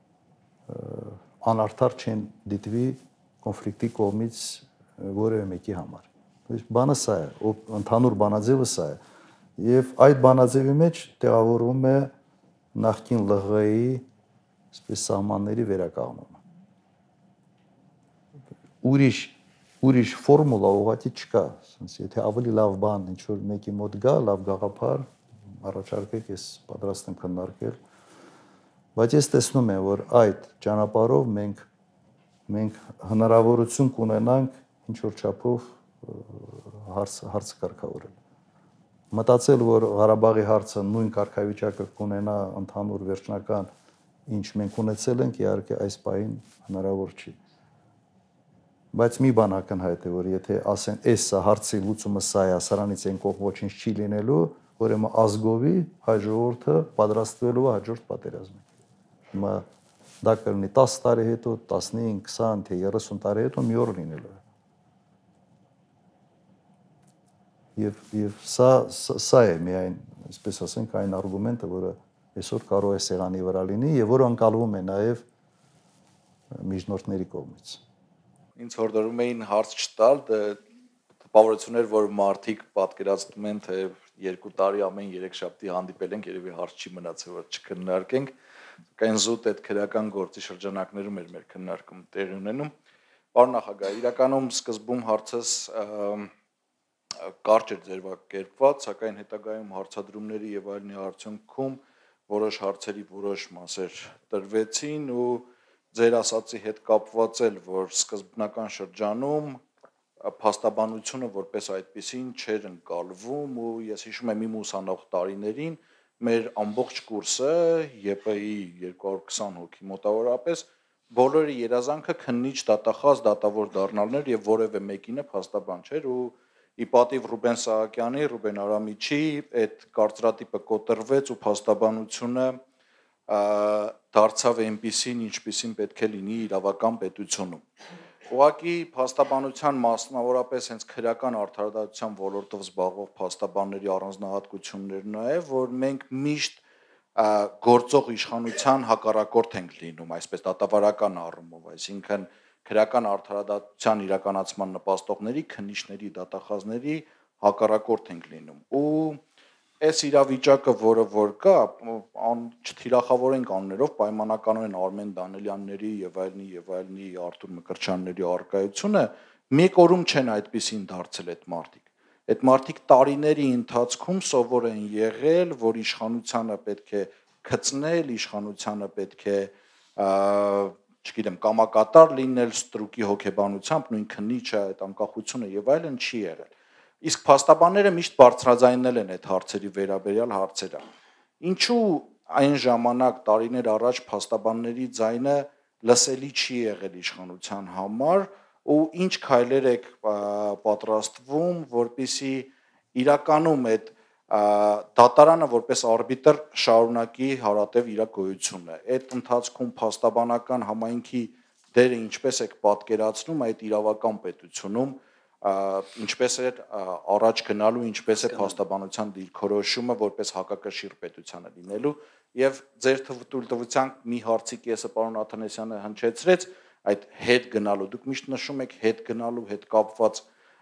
անարդար չեն դիտվի կոնֆլիկտի կողմից որևէ մեկի համար։ Բանը սա է, ընդհանուր բանաձևը սա է։ Եվ այդ բանաձևի մեջ տեղավորվում է նախկին ԼՂՀ-ի այսպես սահմանների վերականգնումը։ Ուրիշ ուրիշ ֆորմուլա ուղղակի չկա, ասենց եթե ավելի լավ բան ինչ որ մեկի մոտ գա, լավ գաղափար առաջարկեք, ես պատրաստ եմ քննարկել, բայց ես տեսնում եմ, որ այդ ճանապարհով մենք մենք հնարավորություն կունենանք ինչ որ չափով հարց հարցը կարգավորել։ Մտածել, որ Ղարաբաղի հարցը նույն կարգավիճակը կունենա ընդհանուր վերջնական, ինչ մենք ունեցել ենք, իհարկե այս պահին հնարավոր չի։ Բայց մի բան ակնհայտ է, որ եթե ասեն, այս սա հարցի լուծումը սա է, սրանից այն կողմ ոչինչ չի լինելու, ուրեմն ազգովի հայ ժողովուրդը պատրաստվելու է հաջորդ պատերազմին։ Հիմա դա կլինի տասը տարի հետո, տասնհինգ, քսան, թե երեսուն տարի հետո մի օր լինելու է։ Եվ եւ սա սա է միայն, այսպես ասենք, այն արգումենտը, որը այսօր կարող է սեղանի վրա լինի եւ որը անցալվում է նաեւ միջնորդների կողմից։ Ինձ հորդորում էին հարց չտալ, տպավորություն էր, որ մարդիկ պատկերացնում են, թե երկու տարի ամեն երեքշաբթի հանդիպել ենք, երևի հարց չի մնացել, որ չքննարկենք, սակայն զուտ այդ քրեական գործի շրջանակներում էր մեր քննարկում տեղի ունենում։ Պարոն նախագահ, իրականում սկզբում հարցս կարճ էր ձևակերպված, սակայն հետագայում հարցադրումների եւ այլնի արդյունքում որոշ հարցերի որոշ մասեր տրվեցին ու ձեր ասացի հետ կապված էլ, որ սկզբնական շրջանում փաստաբանությունը որպես այդպեսին չէր ընկալվում ու ես հիշում եմ իմ ուսանող տարիներին մեր ամբողջ կուրսը Ե Պ Ի երկու հարյուր քսան հոգի մոտավորապես բոլորի երազանքը քննիչ դատախազ դատավոր դառնալն էր եւ որևէ մեկինը փաստաբան չէր ու ի պատիվ Ռուբեն Սահակյանի, Ռուբեն Արամիջի այդ կարծրատիպը կոտրվեց ու փաստաբանությունը դարձավ այնպիսին, ինչպիսին պետք է լինի իրավական պետությունում։ Ուղղակի փաստաբանության մասնավորապես հենց քրեական արդարադատության ոլորտով զբաղվող փաստաբանների առանձնահատկություններն է, որ մենք միշտ գործող իշխանության հակառակորդ ենք լինում, այսպես դատավարական առումով, այսինքն քրեական արդարադատության իրականացման նպաստողների, քննիչների, դատախազների հակառակորդ ենք լինում։ Ու այս իրավիճակը, որը որ կա, չթիրախավորենք անուններով, պայմանականորեն Արմեն Դանելյանների եւ այլնի եւ այլնի Արթուր Մկրտչյանների առկայությունը մեկ օրում չեն այդպեսին դարձել այդ մարդիկ։ Այդ մարդիկ տարիների ընթացքում սովոր են եղել, որ իշխանությանը պետք է քծնել, իշխանությանը պետք է, չգիտեմ, կամակատար լինել, ստրուկի հոգեբանությամբ, նույն քննիչը, այդ անկախությունը եւ այլն չի եղել։ Իսկ փաստաբանները միշտ բարձրաձայնել են այդ հարցերի վերաբերյալ հարցերը։ Ինչու այն ժամանակ տարիներ առաջ փաստաբանների ձայնը լսելի չի եղել իշխանության համար ու ինչ քայլեր եք պատրաստվում, որպեսզի իրականում այդ դատարանը որպես արբիտր շարունակի հարատև իր գոյությունը։ Այդ ընթացքում փաստաբանական համայնքի դերը ինչպես եք պատկերացնում այդ իրավական պետությունում, ինչպես է առաջ գնալու, ինչպես է փաստաբանության դիրքորոշումը որպես հակակշիռ պետությանը լինելու եւ ձեր թույլտվության մի հարցի կեսը պարոն Աթանեսյանը հնչեցրեց այդ հետ գնալու, դուք միշտ նշում եք հետ գնալու, հետ կապված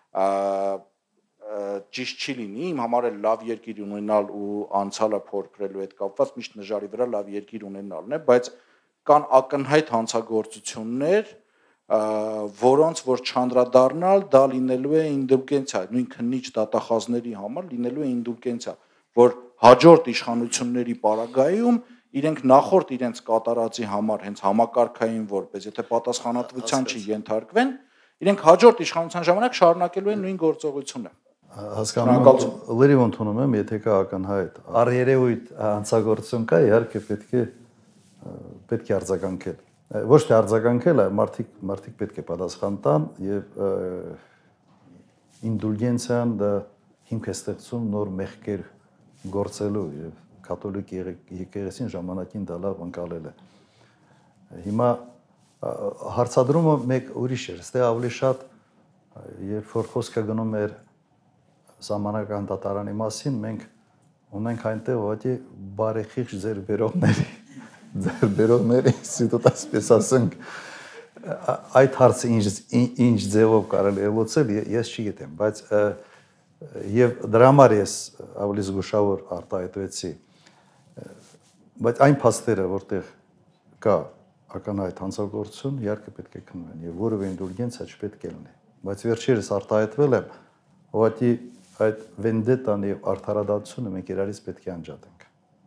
ճիշտ չի լինի, իմ համար էլ լավ երկիր ունենալ ու անցյալը փորփրելու հետ կապված միշտ նժարի վրա լավ երկիր ունենալն է, բայց կան ակնհայտ հանցագործություններ, որոնց որ չանդրադառնալ դա լինելու է ինդուլգենցիա, նույն քննիչ դատախազների համար լինելու է ինդուլգենցիա, որ հաջորդ իշխանությունների պարագայում իրենք նախորդ իրենց կատարածի համար հենց համակարգային որպես, եթե պատասխանատվության չի ենթարկվեն, իրենք հաջորդ իշխանության ժամանակ շարունակելու են նույն գործողությունը։ Հասկանում եմ, լրիվ ընդունում եմ, եթե կա ակնհայտ առերևույթ հանցագործություն կա, իհարկե պետք է պետք է արձագանքել։ Ոչ թե արձագանքել, այլ մարդիկ մարդիկ պետք է պատասխան տան եւ ինդուլգենցիան դա հիմք է ստեղծում նոր մեղքեր գործելու եւ կաթոլիկ եկեղեցին ժամանակին դա լավ ընկալել է։ Հիմա հարցադրումը մեկ ուրիշ էր, ստե ավելի շատ երբ որ խոսքը գնում էր Սահմանական դատարանի մասին, մենք ունենք այնտեղ ուղղակի բարեխիղճ ձեր բերողների ձեր բերողների սուտ ասպես ասենք այդ հարցը ինչ ինչ ձևով կարելի է լուծել, ես չգիտեմ, բայց եւ դրա համար ես ավելի զգուշավոր արտահայտվեցի, բայց այն փաստերը, որտեղ կա ակնհայտ հանցագործություն, իհարկե պետք է քննվեն եւ որևէ ինդուլգենցիա չպետք է լինի, բայց վերջերս արտահայտվել եմ, ուղղակի այդ վենդետան եւ արդարադատությունը մենք իրարից պետք է անջատենք։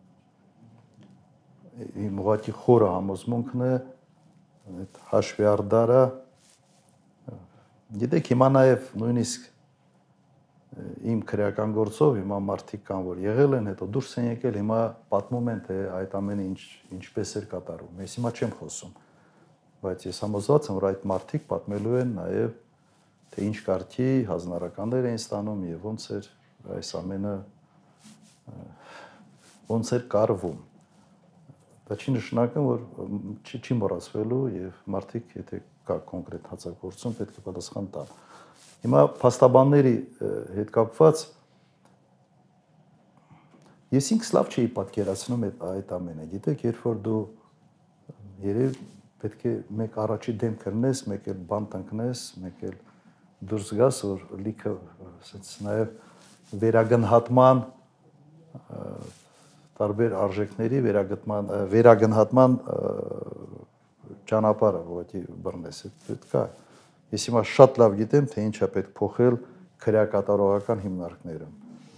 Իմ ուղղակի խորը համոզմունքն է այդ հաշվի արդարը, գիտեք, հիմա նաեւ նույնիսկ իմ քրեական գործով հիմա մարդիկ կան, որ եղել են, հետո դուրս են եկել, հիմա պատմում են, թե այդ ամենը ինչ ինչպես էր կատարվում։ Ես հիմա չեմ խոսում, բայց ես համոզված եմ, որ այդ մարդիկ պատմելու են նաեւ թե ինչ կարգի հանրականներ էին ստանում եւ ոնց էր այս ամենը ոնց էր կարվում։ Դա չի նշանակում, որ չի, չի մոռացվելու եւ մարդիկ, եթե կա կոնկրետ հանցագործություն, պետք է պատասխան տան։ Հիմա փաստաբանների հետ կապված ես ինքս լավ չէի պատկերացնում այդ այդ ամենը։ Գիտեք, երբ որ դու երբ պետք է մեկ առաջի դեմ կրնես, մեկ էլ բան տնկնես, մեկ էլ դուրս գաս, որ լիքը ասած նաև վերագնահատման տարբեր արժեքների վերագտման վերագնահատման ճանապարհը ուղղակի բռնես, այդ կա։ Ես հիմա շատ լավ գիտեմ, թե ինչ է պետք փոխել քրեակատարողական հիմնարկներում։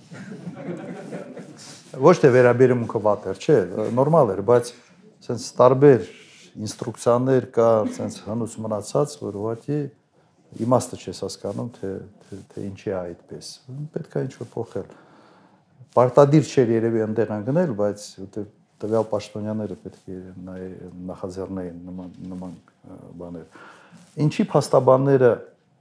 Ոչ թե վերաբերումքը վատ էր, չէ, նորմալ էր, բայց ասենց տարբեր ինստրուկցիաներ կա, ասենց հնուց մնացած, որ ուղղակի իմաստը չես հասկանում, թե թե ինչի է այդպես։ Պետք է ինչ-որ փոխել։ Պարտադիր չէր երևի ընդեղ անգնել, բայց տվյալ պաշտոնյաները պետք է նախաձեռնեին նման նման բաներ։ Ինչի փաստաբանները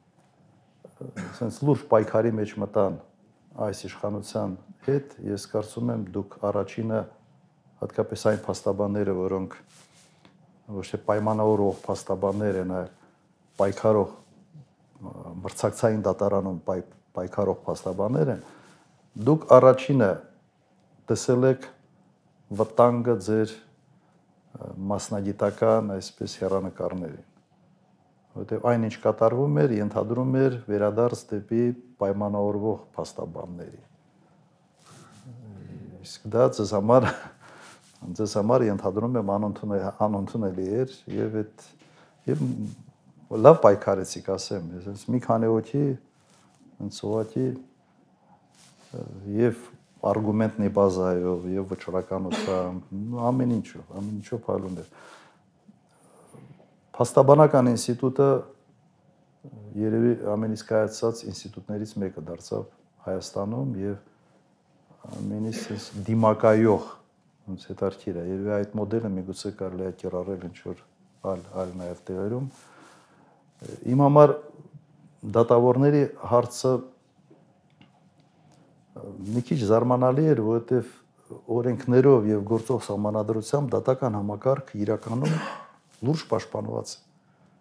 ասենց լուրջ պայքարի մեջ մտան այս իշխանության հետ, ես կարծում եմ դուք առաջինը հատկապես այն փաստաբանները, որոնք ոչ թե պայմանավորող փաստաբաններ են, այլ պայքարող մրցակցային դատարանում պայ, պայքարող փաստաբաններ են, դուք առաջինը տեսել եք վտանգը ձեր մասնագիտական այսպես հեռանկարներին, որտեղ այնինչ կատարվում էր, ենթադրում էր վերադարձ դեպի պայմանավորվող փաստաբանների։ Իսկ դա ձեզ համար ձեզ համար ենթադրում եմ անընդունելի էր եւ այդ եւ լավ պայքարեցիք, ասեմ, ես մի քանի օքի ինձ ուղղակի եւ արգումենտնի բազայով եւ վճռականությամբ ամեն ինչով, ամեն ինչով փայլում էր։ Փաստաբանական ինստիտուտը երևի ամենից կայացած ինստիտուտներից մեկը դարձավ Հայաստանում եւ ամենից դիմակայող ոնց հետարքիր է, երևի այդ մոդելը միգուցե կարելի է կիրառել ինչ-որ այլ այլ նաեւ տեղերում։ Իմ համար դատավորների հարցը մի քիչ զարմանալի էր, որովհետեւ օրենքներով եւ գործող սահմանադրությամբ դատական համակարգը իրականում լուրջ պաշտպանված է։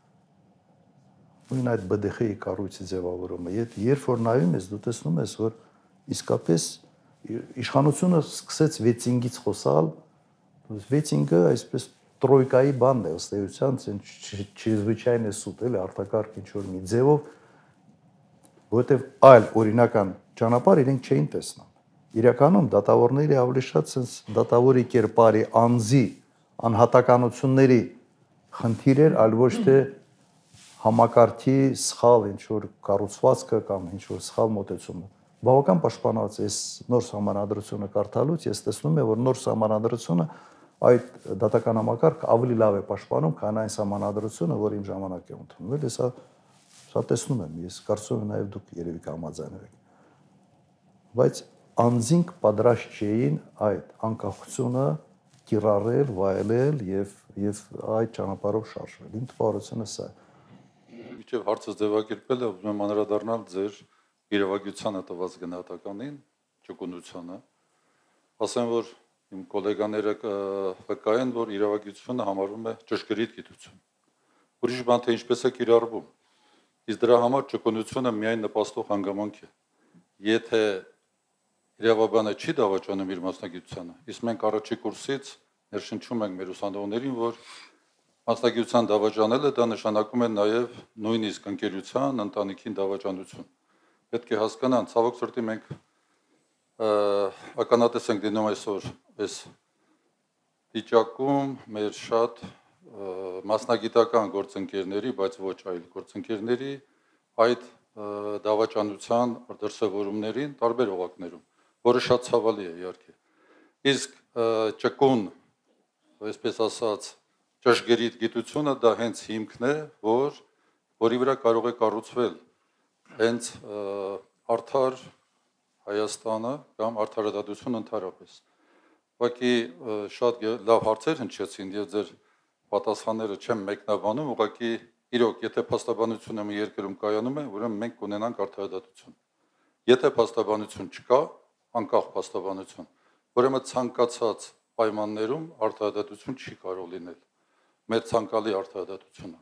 Նույն այդ B D X-ի կառույցի ձևավորումը, երբ որ նայում ես, դու տեսնում ես, որ իսկապես իշխանությունը սկսեց վեցինգից խոսալ, վեցինգը այսպես տրոյկայի բանն է, ըստ էության, չեզվիչայնե սուտ, էլի արտակարգ ինչ-որ մի ձևով, որովհետև այլ օրինական ճանապարհ իրենք չէին տեսնում։ Իրականում դատավորների ավելի շատ sense դատավորի կերպարի անձի անհատականությունների խնդիր էր, այլ ոչ թե համակարգի սխալ ինչ-որ կառուցվածքը կամ ինչ-որ սխալ մոտեցումը։ Բավական պաշտպանված է այս նոր սահմանադրությունը կարդալուց, ես տեսնում եմ, որ նոր սահմանադրությունը այդ դատական համակարգը ավելի լավ է պաշտպանում, քան այն սահմանադրությունը, որ իմ ժամանակ է ընդունվել, ես սա տեսնում եմ, ես կարծում եմ նաև դուք երևի կհամաձայնվեք։ Բայց անձինք պատրաստ չէին այդ անկախությունը կիրառել, վայելել եւ եւ այդ ճանապարհով շարժվել։ Իմ տպավորությունը սա է։ Միջև հարցը ձևակերպելը ուզում եմ անդրադառնալ ձեր իրավագիտությանը տված գնահատականին, ճկունությանը, ասեմ, որ իմ գոլեգաները վկայեն, որ իրավագիտությունը համարվում է ճշգրիտ գիտություն։ Ուրիշ բան թե ինչպես է կիրառվում։ Իսկ դրա համար ճկունությունը միայն նպաստող հանգամանք է։ Եթե իրավաբանը չի դավաճանում իր մասնագիտությանը, իսկ մենք առաջի կուրսից ներշնչում ենք մեր ուսանողներին, որ մասնագիտության դավաճանելը դա նշանակում է նաև նույնիսկ ընկերության, ընտանիքին դավաճանություն։ Պետք է հասկանան, ցավոք սրտի մենք ականատես ենք դնում այսօր այս վիճակում մեր շատ մասնագիտական գործընկերների, բայց ոչ այլ գործընկերների այդ դավաճանության դրսևորումներին տարբեր օղակներում, որը շատ ցավալի է իհարկե։ Իսկ ճկուն, այսպես ասած, ճշգրիտ գիտությունը դա հենց հիմքն է, որ որի վրա կարող է կառուցվել հենց արդար Հայաստանը կամ արդարադատությունը ընդհանրապես։ Ուղղակի շատ լավ հարցեր հնչեցին եւ ձեր պատասխանները չեմ մեկնաբանում, ուղղակի իրոք, եթե փաստաբանությունը մի երկրում կայանում է, ուրեմն մենք կունենանք արդարադատություն։ Եթե փաստաբանություն չկա, անկախ փաստաբանություն, ուրեմն ցանկացած պայմաններում արդարադատություն չի կարող լինել։ Մեր ցանկալի արդարադատությունը։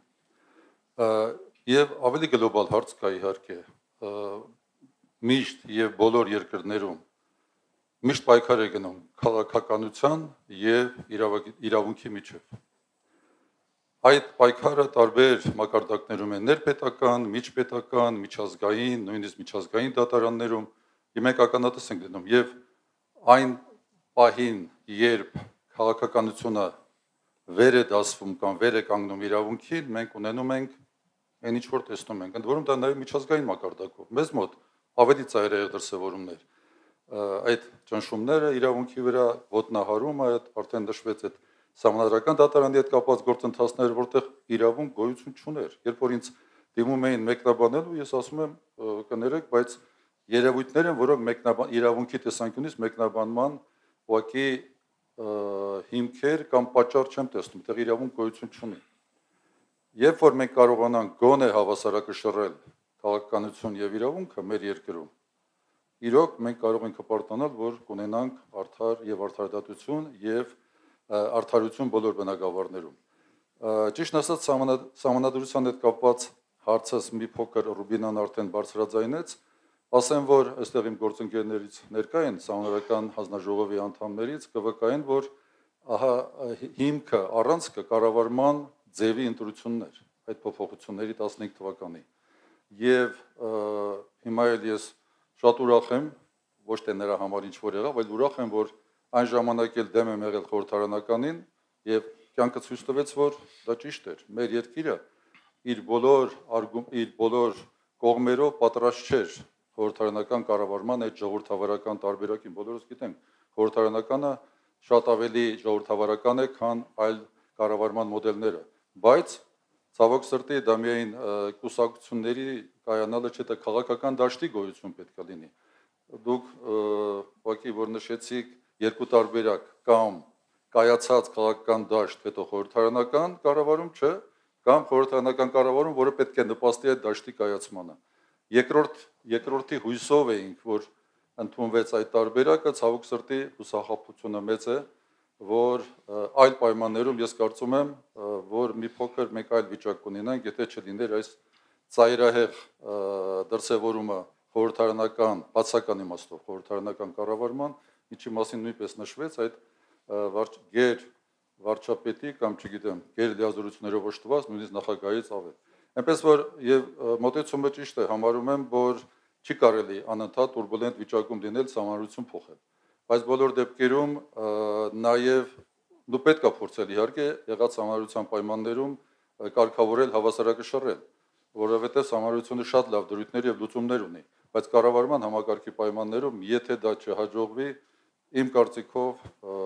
Եվ ավելի գլոբալ հարց կա իհարկե, միշտ եւ բոլոր երկրներում միշտ պայքար է գնում քաղաքականության եւ իրավունքի միջեւ։ Այդ պայքարը տարբեր մակարդակներում է ներպետական, միջպետական, միջազգային, նույնիսկ միջազգային դատարաններում մենք ականատես ենք դնում եւ այն պահին, երբ քաղաքականությունը վեր է դասվում կամ վեր է կանգնում իրավունքին, մենք ունենում ենք այն ինչ որ տեսնում ենք, ընդ որում դա նաեւ միջազգային մակարդակով։ Մեզ մոտ ավելի ծայրահեղ դրսևորումներ այդ ճնշումները իրավունքի վրա ոտնահարումը, այդ արդեն նշվեց այդ Սահմանադրական դատարանի հետ կապված գործընթացներ, որտեղ իրավունք գոյություն չուներ։ Երբ որ ինձ դիմում էին մեկնաբանելու, ես ասում եմ կներեք, բայց երևույթներ են, որոնք մեկնաբան իրավունքի տեսանկյունից մեկնաբանման ուղղակի հիմքեր կամ պատճառ չեմ տեսնում, այդտեղ իրավունք գոյություն չունի։ Երբ որ մենք կարողանանք գոնե հավասարակշռել քաղաքականություն եւ իրավունքը մեր երկրում, իրոք մենք կարող ենք հպարտանալ, որ կունենանք արդար եւ արդարադատություն եւ արդարություն բոլոր բնակավարներում։ Ճիշտ ասած, սահմանադրության հետ կապված հարցս մի փոքր Ռուբինան արդեն բարձրաձայնեց, ասեմ, որ այստեղ իմ գործընկերներից ներկա են Սահմանադրական հանձնաժողովի անդամներից կվկայեն, որ ահա հիմքը առանցքը կառավարման ձևի ընտրություններ այդ փոփոխությունների տասնհինգ թվականի եւ հիմա էլ ես շատ ուրախ եմ ոչ թե նրա համար ինչ որ եղավ, այլ ուրախ եմ, որ այն ժամանակ էլ դեմ եմ եղել խորհրդարանականին եւ կյանքը ցույց տվեց, որ դա ճիշտ էր։ Մեր երկիրը իր բոլոր իր բոլոր կողմերով պատրաստ չէր խորհրդարանական կառավարման այդ ժողովրդավարական տարբերակին։ Բոլորս գիտենք, խորհրդարանականը շատ ավելի ժողովրդավարական է, քան այլ կառավարման մոդելները, բայց ցավոք սրտի դա միայն կուսակցությունների կայանալը չէ, դա քաղաքական դաշտի գոյություն պետք է լինի։ Դուք ուղղակի որ նշեցիք երկու տարբերակ կամ կայացած քաղաքական դաշտ, հետո խորհրդարանական կառավարում չէ, կամ խորհրդարանական կառավարում, որը պետք է նպաստի այդ դաշտի կայացմանը։ Երկրորդ երկրորդի հույսով էինք, որ ընդունվեց այդ տարբերակը, ցավոք սրտի հուսախաբությունը մեծ է, որ այլ պայմաններում ես կարծում եմ, որ մի փոքր մեկ այլ վիճակ կունենանք, եթե չլիներ այս ծայրահեղ դրսևորումը խորհրդարանական, բացական իմաստով խորհրդարանական կառավարման, ինչի մասին նույնպես նշվեց այդ գեր վարչապետի կամ չգիտեմ, գեր լիազորություններով օժտված, նույնիսկ նախագահից ավել։ Այնպես որ եւ մոտեցումը ճիշտ է, համարում եմ, որ չի կարելի անընդհատ турբուլենտ վիճակում լինել սահմանադրություն փոխել։ Բայց բոլոր դեպքերում նաեւ դու պետք է փորձել իհարկե եղած սահմանադրության պայմաններում կարգավորել հավասարակշռել, որովհետեւ սահմանադրությունը շատ լավ դրույթներ եւ լուծումներ ունի, բայց կառավարման համակարգի պայմաններում, եթե դա չհաջողվի, իմ կարծիքով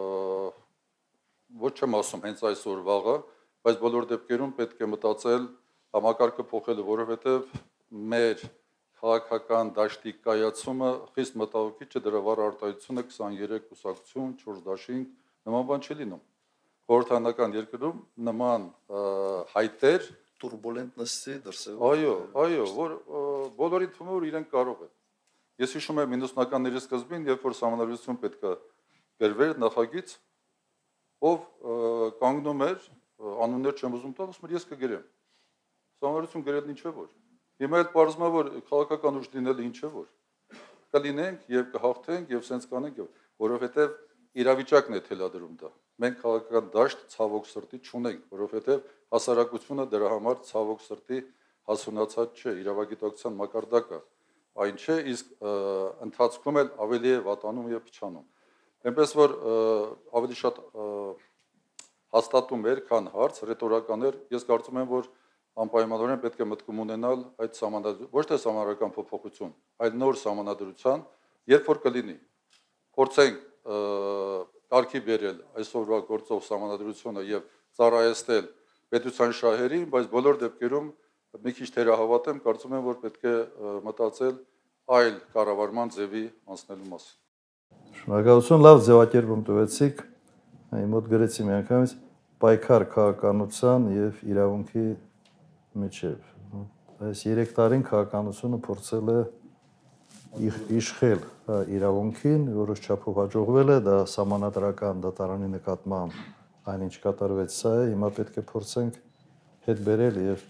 ոչ չեմ ասում հենց այսօր վաղը, բայց բոլոր դեպքերում պետք է մտածել համակարգը փոխելու, որովհետեւ մեր քաղաքական դաշտի կայացումը խիստ մտահոգիչ է, դրա վառ արտահայտությունը քսաներեք կուսակցություն, չորս դաշինք, նման բան չի լինում։ Խորհրդարանական երկրում նման հայտեր турбулентности դրսևորվում։ Այո, այո, որ բոլորի թվում է, որ իրենք կարող են։ Ես հիշում եմ իննսունականների սկզբին, երբ որ սահմանադրություն պետք է գրվեր նախագիծ, ով կանգնում էր, անուններ չեմ ուզում տալ, ասում էր ես կգրեմ։ Սահմանադրություն գրելն ինչ է որ։ Հիմա էլ պարզվում է, որ քաղաքական ուժ լինելը ինչ է որ։ Կլինենք եւ կհաղթենք եւ սենց կանենք, որովհետեւ իրավիճակն է թելադրում դա։ Մենք քաղաքական դաշտ ցավոք սրտի չունենք, որովհետեւ հասարակությունը դրա համար ցավոք սրտի հասունացած չէ, իրավագիտակցության մակարդակը այն չէ, իսկ ընթացքում էլ ավելի է վատանում եւ փչանում։ Այնպես որ ավելի շատ հաստատում էր, քան հարց, ռետորական էր, ես կարծում եմ, որ անպայմանորեն պետք է մտքում ունենալ այդ սահմանադրության, ոչ թե սահմանադրական փոփոխություն, այլ նոր սահմանադրության, երբ որ կլինի։ Փորձենք կարգի բերել այսօրվա գործող սահմանադրությունը եւ ծառայեցնել պետության շահերին, բայց բոլոր դեպքերում մի քիչ թերահավատ եմ, կարծում եմ, որ պետք է մտածել այլ կառավարման ձևի անցնելու մասին։ Շնորհակալություն, լավ ձևակերպում տվեցիք։ Այն մոտ գրեցի միանգամից պայքար քաղաքականության եւ իրավունքի միջև։ Այս երեք տարին քաղաքականությունը փորձել է իշխել իրավունքին, որոշ չափով հաջողվել է, դա սահմանադրական դատարանի նկատմամբ այնինչ կատարվեց սա է, հիմա պետք է փորձենք հետ բերել եւ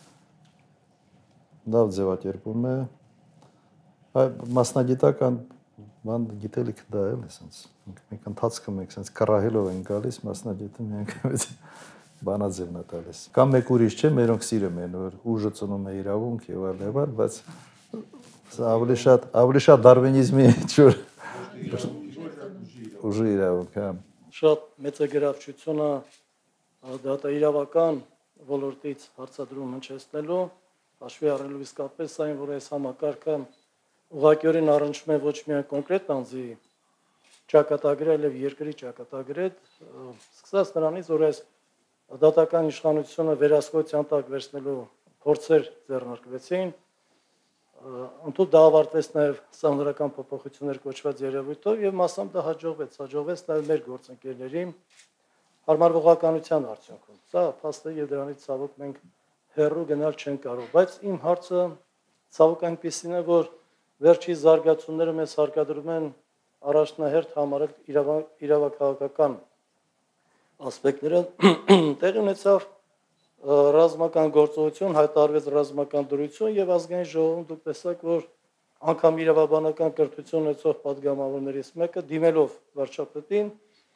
լավ ձևակերպում է։ Մասնագիտական բան գիտելիք դա էլ է, sense մենք ընթացքում ենք, sense կռահելով են գալիս մասնագետը միանգամից բանաձևն է տալիս։ Կամ մեկ ուրիշ չէ, մերոնք սիրում են, որ ուժը ծնում է իրավունք եւ այլ եւ այլ, բայց ավելի շատ ավելի շատ դարվինիզմի ճուր ուժի իրավունք, հա։ Շատ մեծ է գրավչությունը դա իրավական ոլորտից հարցադրում հնչեցնելու, հաշվի առնելու իսկապես այն, որ այս համակարգը ուղղակիորեն առնչվում է ոչ միայն կոնկրետ անձի ճակատագրել եւ երկրի ճակատագրել, սկսած նրանից, որ այս դատական իշխանությունը վերահսկողության տակ վերցնելու փորձեր ձեռնարկվեցին, ընդհանուր դա ավարտվեց նաեւ սահմանադրական փոփոխություններ կոչված երևույթով եւ մասամբ դա հաջողվեց, հաջողվեց նաեւ մեր գործընկերների հարմարվողականության արդյունքում։ Սա փաստ է եւ դրանից ցավոք մենք հեռու գնալ չենք կարող, բայց իմ հարցը ցավոք այնպեսին է, որ վերջի զարգացումները մեզ հարկադրում են առաջնահերթ համարել իրավաքաղաքական ասպեկտները։ Տեղի ունեցավ ռազմական գործողություն, հայտարարվեց ռազմական դրություն եւ ազգային ժողովում դուք տեսաք, որ անգամ իրավաբանական կրթություն ունեցող падգամավորներից մեկը դիմելով վարչապետին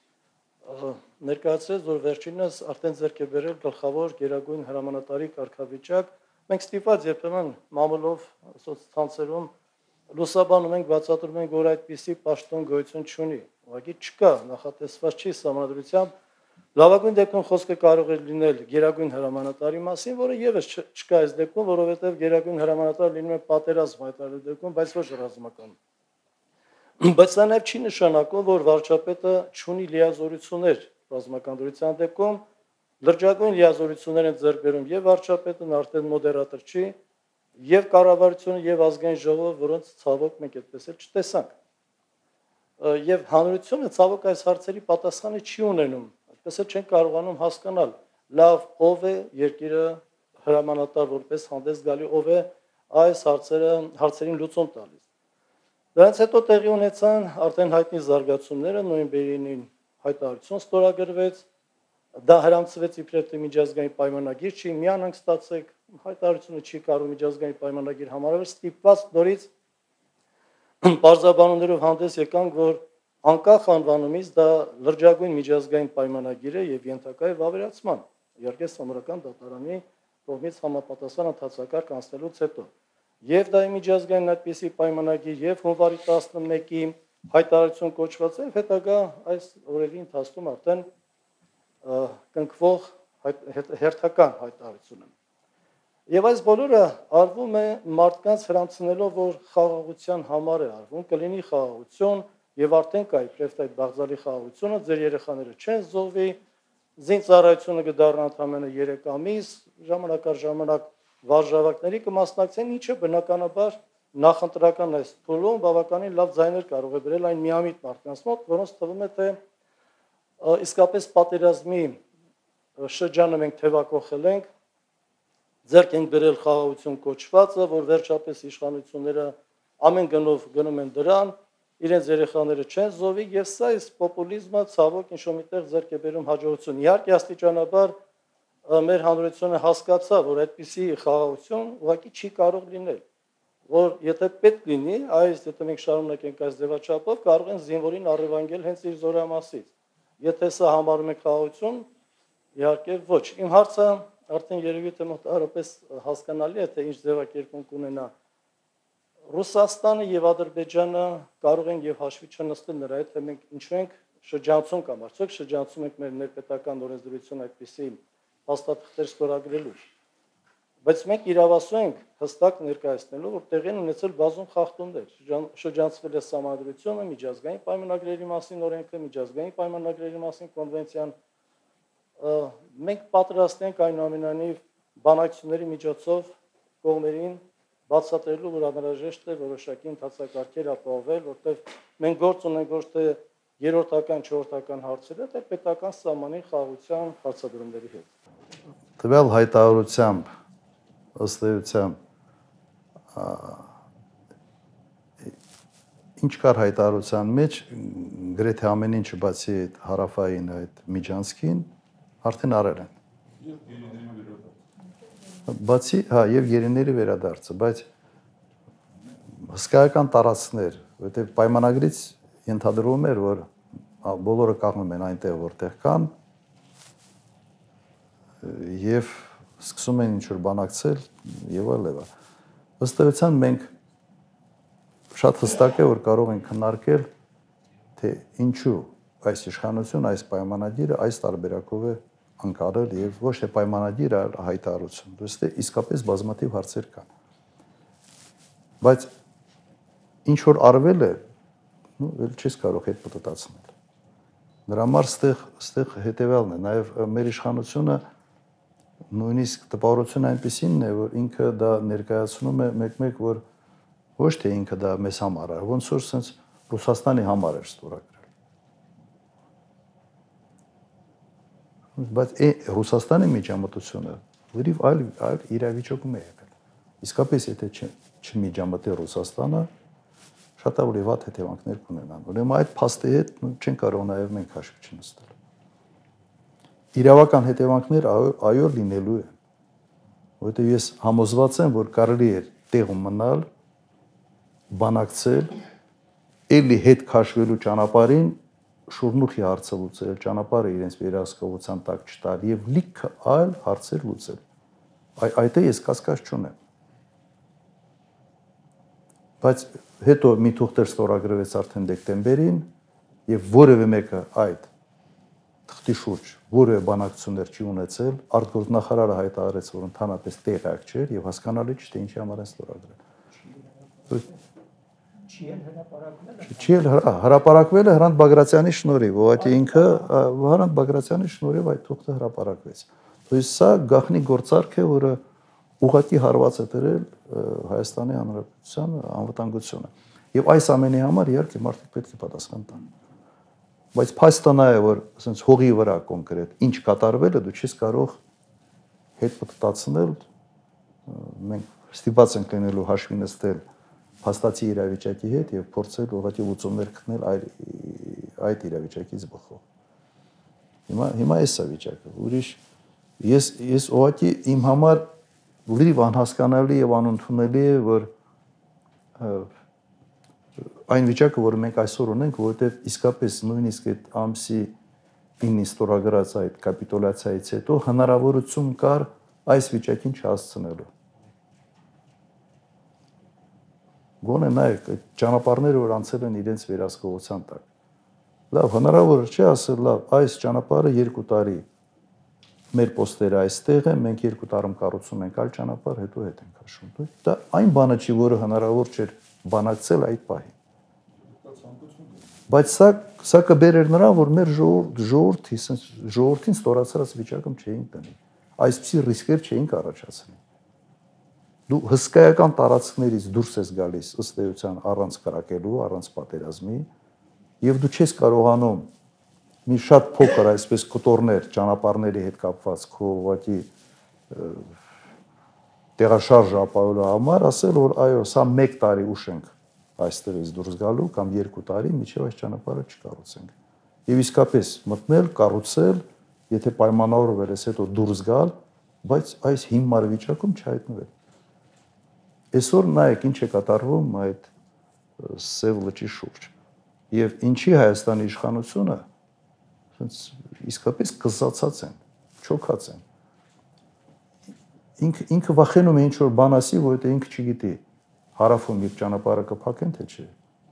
ներկայացրեց, որ վերջինս արդեն ձեռք է բերել գլխավոր գերագույն հրամանատարի կարգավիճակ։ Մենք ստիպված երբեմն մամուլով սոցցանցերում լուսաբանում ենք, բացատրում ենք, որ այդպիսի պաշտոն գոյություն չունի։ Ուղղակի չկա, նախատեսված չի սահմանադրությամբ։ Լավագույն դեպքում խոսքը կարող է լինել գերագույն հրամանատարի մասին, որը եւս չկա այս դեպքում, որովհետեւ գերագույն հրամանատարը լինում է պատերազմ հայտարարելու դեպքում, բայց ոչ ռազմական։ Բայց դա նաեւ չի նշանակում, որ վարչապետը չունի լիազորություններ ռազմական դրության դեպքում, լրջագույն լիազորություններ են ձեռք բերում եւ վարչապետն արդեն մոդերատոր չի, եւ կառավարությունը եւ ազգային ժողովը, որոնց ցավոք մենք այդպես էլ չտեսանք։ Եվ հանրությունը ցավոք այս հարցերի պատասխանը չի ունենում։ Այդպես էլ չեն կարողանում հասկանալ լավ ով է երկիրը հրամանատար որպես հանդես գալի, ով է այս հարցերը հարցերին լուծում տալիս։ Դրանից հետո տեղի ունեցան արդեն հայտնի զարգացումները, նոյեմբերի հայտարարություն ստորագրվեց, դա հրամցվեց իբրև թե միջազգային պայմանագիր չի, միանանք ստացեք, հայտարարությունը չի կարող միջազգային պայմանագիր համարվել, ստիպված նորից պարզաբանումներով հանդես եկանք, որ անկախ անվանումից դա լրջագույն միջազգային պայմանագիր է եւ ենթակա է վավերացման, իհարկե Սամարական դատարանի կողմից համապատասխան ընթացակարգ անցնելուց հետո։ Եվ դա է միջազգային այդպիսի պայմանագիր եւ հունվարի տասնմեկի հայտարարություն կոչված է, հետագա այս օրերի ընթացքում արդեն կնքվող հերթական հայտարարությունը։ Եվ այս բոլորը արվում է մարդկանց հրամցնելով, որ խաղաղության համար է արվում, կլինի խաղաղություն եւ արդեն կա իբրև այդ բաղձալի խաղաղությունը, ձեր երեխաները չեն զոհվի, զինծառայությունը կդառնա ընդամենը երեք ամիս, ժամանակ առ ժամանակ վարժավակների կմասնակցեն, ինչը բնականաբար նախընտրական այս փուլում բավականին լավ ձայներ կարող է բերել այն միամիտ մարդկանց մոտ, որոնց թվում է թե իսկապես պատերազմի շրջանը մենք թևակողել ենք, ձեռք ենք բերել խաղաղություն կոչվածը, որ վերջապես իշխանությունները ամեն գնով գնում են դրան, իրենց երեխաները չեն զոհվի եւ սա այս պոպուլիզմը ցավոք ինչ-որ միտեղ ձեռք է բերում հաջողություն։ Իհարկե աստիճանաբար մեր հանրությունը հասկացա, որ այդպիսի խաղաղություն ուղղակի չի կարող լինել, որ եթե պետք լինի, այս եթե մենք շարունակենք այս ձևաչափով, կարող են զինվորին առևանգել հենց իր զորամասից։ Եթե սա համարում եք խաղաղություն, իհարկե ոչ։ Իմ հարցը արդեն երևի թե մոտավորապես հասկանալի է, թե ինչ ձևակերպում կունենա Ռուսաստանը եւ Ադրբեջանը կարող են եւ հաշվի չնստել նրա հետ, թե մենք ինչու ենք շրջանցում կամ արդյոք շրջանցում ենք մեր ներպետական օրենսդրություն այդպիսի հաստատքներ ստորագրելու։ Բայց մենք իրավասու ենք հստակ ներկայացնելու, որ տեղի են ունեցել բազում խախտումներ, շրջանցվել է սահմանադրությունը, միջազգային պայմանագրերի մասին օրենքը, միջազգային պայմանագրերի մասին կոնվենցիան։ Մենք պատրաստ ենք այնուամենայնիվ բանակցությունների միջոցով կողմերին բացատրելու, որ անհրաժեշտ է որոշակի ընթացակարգեր ապահովել, որտեղ մենք գործ ունենք ոչ թե երրորդական, չորրորդական հարցերի հետ, այլ պետական սահմանի խաղաղության հարցադրումների հետ։ Տվյալ հայտարարությամբ ըստ էության ինչ կար հայտարարության մեջ, գրեթե ամեն ինչը բացի այդ հարավային այդ միջանցքին արդեն արել են։ Բացի, հա, եւ երիների վերադարձը, բայց հսկայական տարածքներ, որտեղ պայմանագրից ենթադրվում էր, որ բոլորը կանգնում են այնտեղ, որտեղ կան, եւ սկսում են ինչ-որ բանակցել եւ այլ եւ այլ։ Ըստ էության մենք շատ հստակ է, որ կարող ենք քննարկել, թե ինչու այս իշխանությունը, այս պայմանագիրը այս տարբերակով է անցարել եւ ոչ թե պայմանագիր, այլ հայտարարություն։ Դուստե իսկապես բազմաթիվ հարցեր կան։ Բայց ինչ որ արվել է, նո, ել չես կարող հետ պատտացնել։ Դրա համար ստեղ ստեղ հետեւյալն է, նաեւ մեր իշխանությունը նույնիսկ տպավորությունը այնպեսին է, որ ինքը դա ներկայացնում է մեկ-մեկ, որ ոչ թե ինքը դա մեզ համար է, ոնց որ sense Ռուսաստանի համար էր ստորագրել։ Բայց է Ռուսաստանի միջամտությունը լրիվ այլ այլ իրավիճակում է եղել։ Իսկապես եթե չմիջամտի Ռուսաստանը, շատ ավելի վատ հետևանքներ կունենան։ Ուրեմն այդ փաստի հետ չեն կարող նաև մենք հաշվի չնստել։ իրավական հետևանքներ այո լինելու են, որովհետև ես համոզված եմ, որ կարելի է տեղում մնալ, բանակցել, էլի հետ քաշվելու ճանապարհին շուրնուխի հարցը լուծել, ճանապարհը իրենց վերահսկողության տակ չտալ եւ լիքը այլ հարցեր լուծել։ Այդ է ես կասկած չունեմ։ Բայց հետո մի թուղթեր ստորագրվեց արդեն դեկտեմբերին եւ որևէ մեկը այդ թղթի շուրջ որևէ բանակցություններ չի ունեցել, արտգործնախարարը հայտարարեց, որ ընդհանրապես տեղյակ չէր եւ հասկանալի չէ, թե ինչի համար են ստորագրել։ Չի էլ հրապարակվել։ Չի էլ հրապարակվել է Հրանտ Բագրատյանի շնորհիվ, ուղղակի ինքը Հրանտ Բագրատյանի շնորհիվ այդ թուղթը հրապարակվեց։ Իսկ սա գաղտնի գործարք է, որը ուղղակի հարված է դրել Հայաստանի Հանրապետության անվտանգությունը։ Եվ այս ամենի համար իհարկե մարդիկ պետք է պատասխան տան։ Բայց փաստը նա է, որ ասենց հողի վրա կոնկրետ ինչ կատարվել է, դու չես կարող հետ պատտացնել, մենք ստիպված ենք լինելու հաշվի նստել փաստացի իրավիճակի հետ եւ փորձել ուղղակի լուծումներ գտնել այդ իրավիճակից բխող։ Հիմա հիմա էս է վիճակը։ Ուրիշ ես ես ուղղակի իմ համար լրիվ անհասկանալի եւ անընդունելի է, որ այն վիճակը, որը մենք այսօր ունենք, որովհետեւ իսկապես նույնիսկ այդ ամսի ինը ստորագրած այդ կապիտուլյացիայից հետո հնարավորություն կար այս վիճակին չհասցնելու։ Գոնե նայեք, այդ ճանապարհները, որ անցել են իրենց վերահսկողության տակ։ Լավ, հնարավոր չէ ասել, լավ, այս ճանապարհը երկու տարի մեր պոստերը այստեղ են, մենք երկու տարում կառուցում ենք այլ ճանապարհ, հետո հետ ենք հաշվում։ Դա այն բանը չի, որը հնարավոր չէր բանակցել այդ պահին։ Բայց սա սա կբերեր նրան, որ մեր ժողովրդի, ժողովրդին ստորացած վիճակում չէին տնի։ Այսպիսի ռիսկեր չէին առաջացնի։ Դու հսկայական տարածքներից դուրս ես գալիս ըստ էության առանց կրակելու, առանց պատերազմի, եւ դու չես կարողանում մի շատ փոքր այսպես կտորներ ճանապարհների հետ կապված քո ուղղակի տեղաշարժ ապահովելու համար ասել, որ այո, սա մեկ տարի ուշ ենք այստեղից դուրս գալու կամ երկու տարի միջև այս ճանապարհը չկառուցենք։ Եվ իսկապես մտնել, կառուցել, եթե պայմանավորվել ես հետո դուրս գալ, բայց այս հիմար վիճակում չհայտնվել։ Այսօր նայեք ինչ է կատարվում այդ Սև լճի շուրջ։ Եվ ինչի Հայաստանի իշխանությունը իսկապես կզացած են, չոքած են։ Ինքը ինքը վախենում է ինչ որ բան ասի, որովհետեւ ինքը չգիտի հարավում իր ճանապարհը կփակեն թե չէ։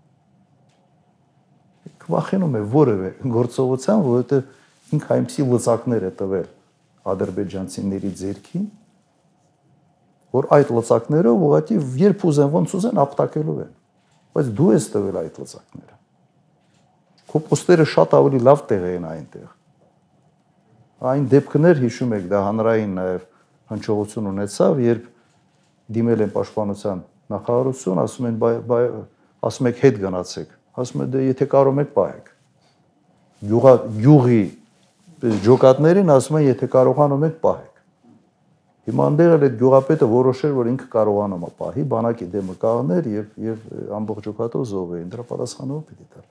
Ինքը վախենում է որևէ գործողության, որովհետեւ ինքը այնպիսի լծակներ է տվել ադրբեջանցիների ձեռքին, որ այդ լծակներով ուղղակի երբ ուզեն ոնց ուզեն ապտակելու են։ Բայց դու ես տվել այդ լծակները։ Քո պոստերը շատ ավելի լավ տեղ են այնտեղ։ Այն դեպքներ հիշում եք, դա հանրային նաև հնչողություն ունեցավ, երբ դիմել են պաշտպանության նախարարություն, ասում են ասում եք հետ գնացեք, ասում են դե եթե կարող եք պահեք։ Գյուղա գյուղի ջոկատներին ասում են եթե կարողանում եք պահեք։ Հիմա այնտեղ էլ այդ գյուղապետը որոշեր, որ ինքը կարողանում է պահի, բանակի դեմը կաղներ եւ եւ ամբողջ ջոկատով զոհվեին, դրա պատասխանով պիտի տար։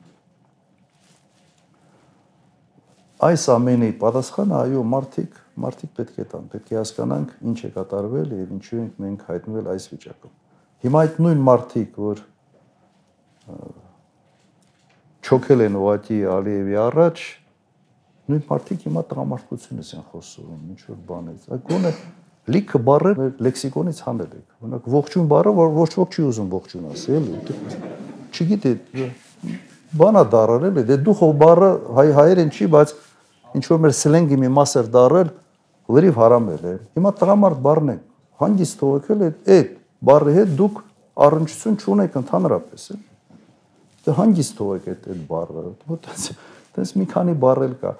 Այս ամենի պատասխանը այո մարդիկ, մարդիկ պետք է տան, պետք է հասկանանք ինչ է կատարվել եւ ինչու ենք մենք հայտնվել այս վիճակում։ Հիմա այդ նույն մարդիկ, որ չոքել են ուղղակի Ալիևի առաջ, նույն մարդիկ հիմա տղամարդկությունից են խոսում, ինչ որ բանից։ Այդ գոնե լիքը բառեր լեքսիկոնից հանել եք։ Օրինակ ողջույն բառը, որ ոչ ոք չի ուզում ողջույն ասի, էլի։ Չգիտի, բանա դարել էլի, դե դու խո բառը հայ հայերեն չի, բայց ինչ որ մեր սլենգի մի մաս էր դարել, լրիվ հարամել է։ Հիմա տղամարդ բառն է, հանգիստ թողեք էլ այդ բառի հետ դուք առնչություն չունեք ընդհանրապես, է։ Դե հանգիստ թողեք այդ այդ բառը։ Որտես դες մի քանի բառել կա։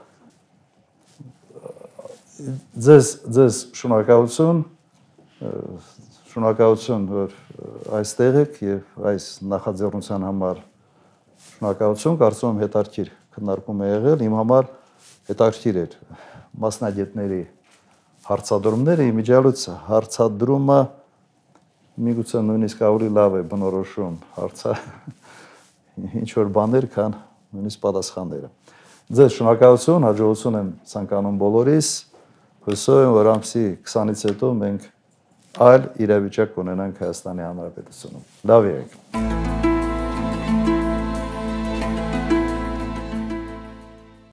Ձեզ ձեզ շնորհակալություն, շնորհակալություն, որ այստեղ եք եւ այս նախաձեռնության համար շնորհակալություն, կարծում եմ հետաքրքիր քննարկում է եղել, իմ համար հետաքրքիր էր մասնագետների հարցադրումները, իմիջիալուց հարցադրումը միգուցե նույնիսկ ավելի լավ է բնորոշում հարցը ինչ որ բաներ, քան նույնիսկ պատասխանները։ Ձեզ շնորհակալություն, հաջողություն եմ ցանկանում բոլորիս։ Հուսով եմ, որ ամսի քսանից հետո մենք այլ իրավիճակ կունենանք Հայաստանի Հանրապետությունում։ Լավ եղեք։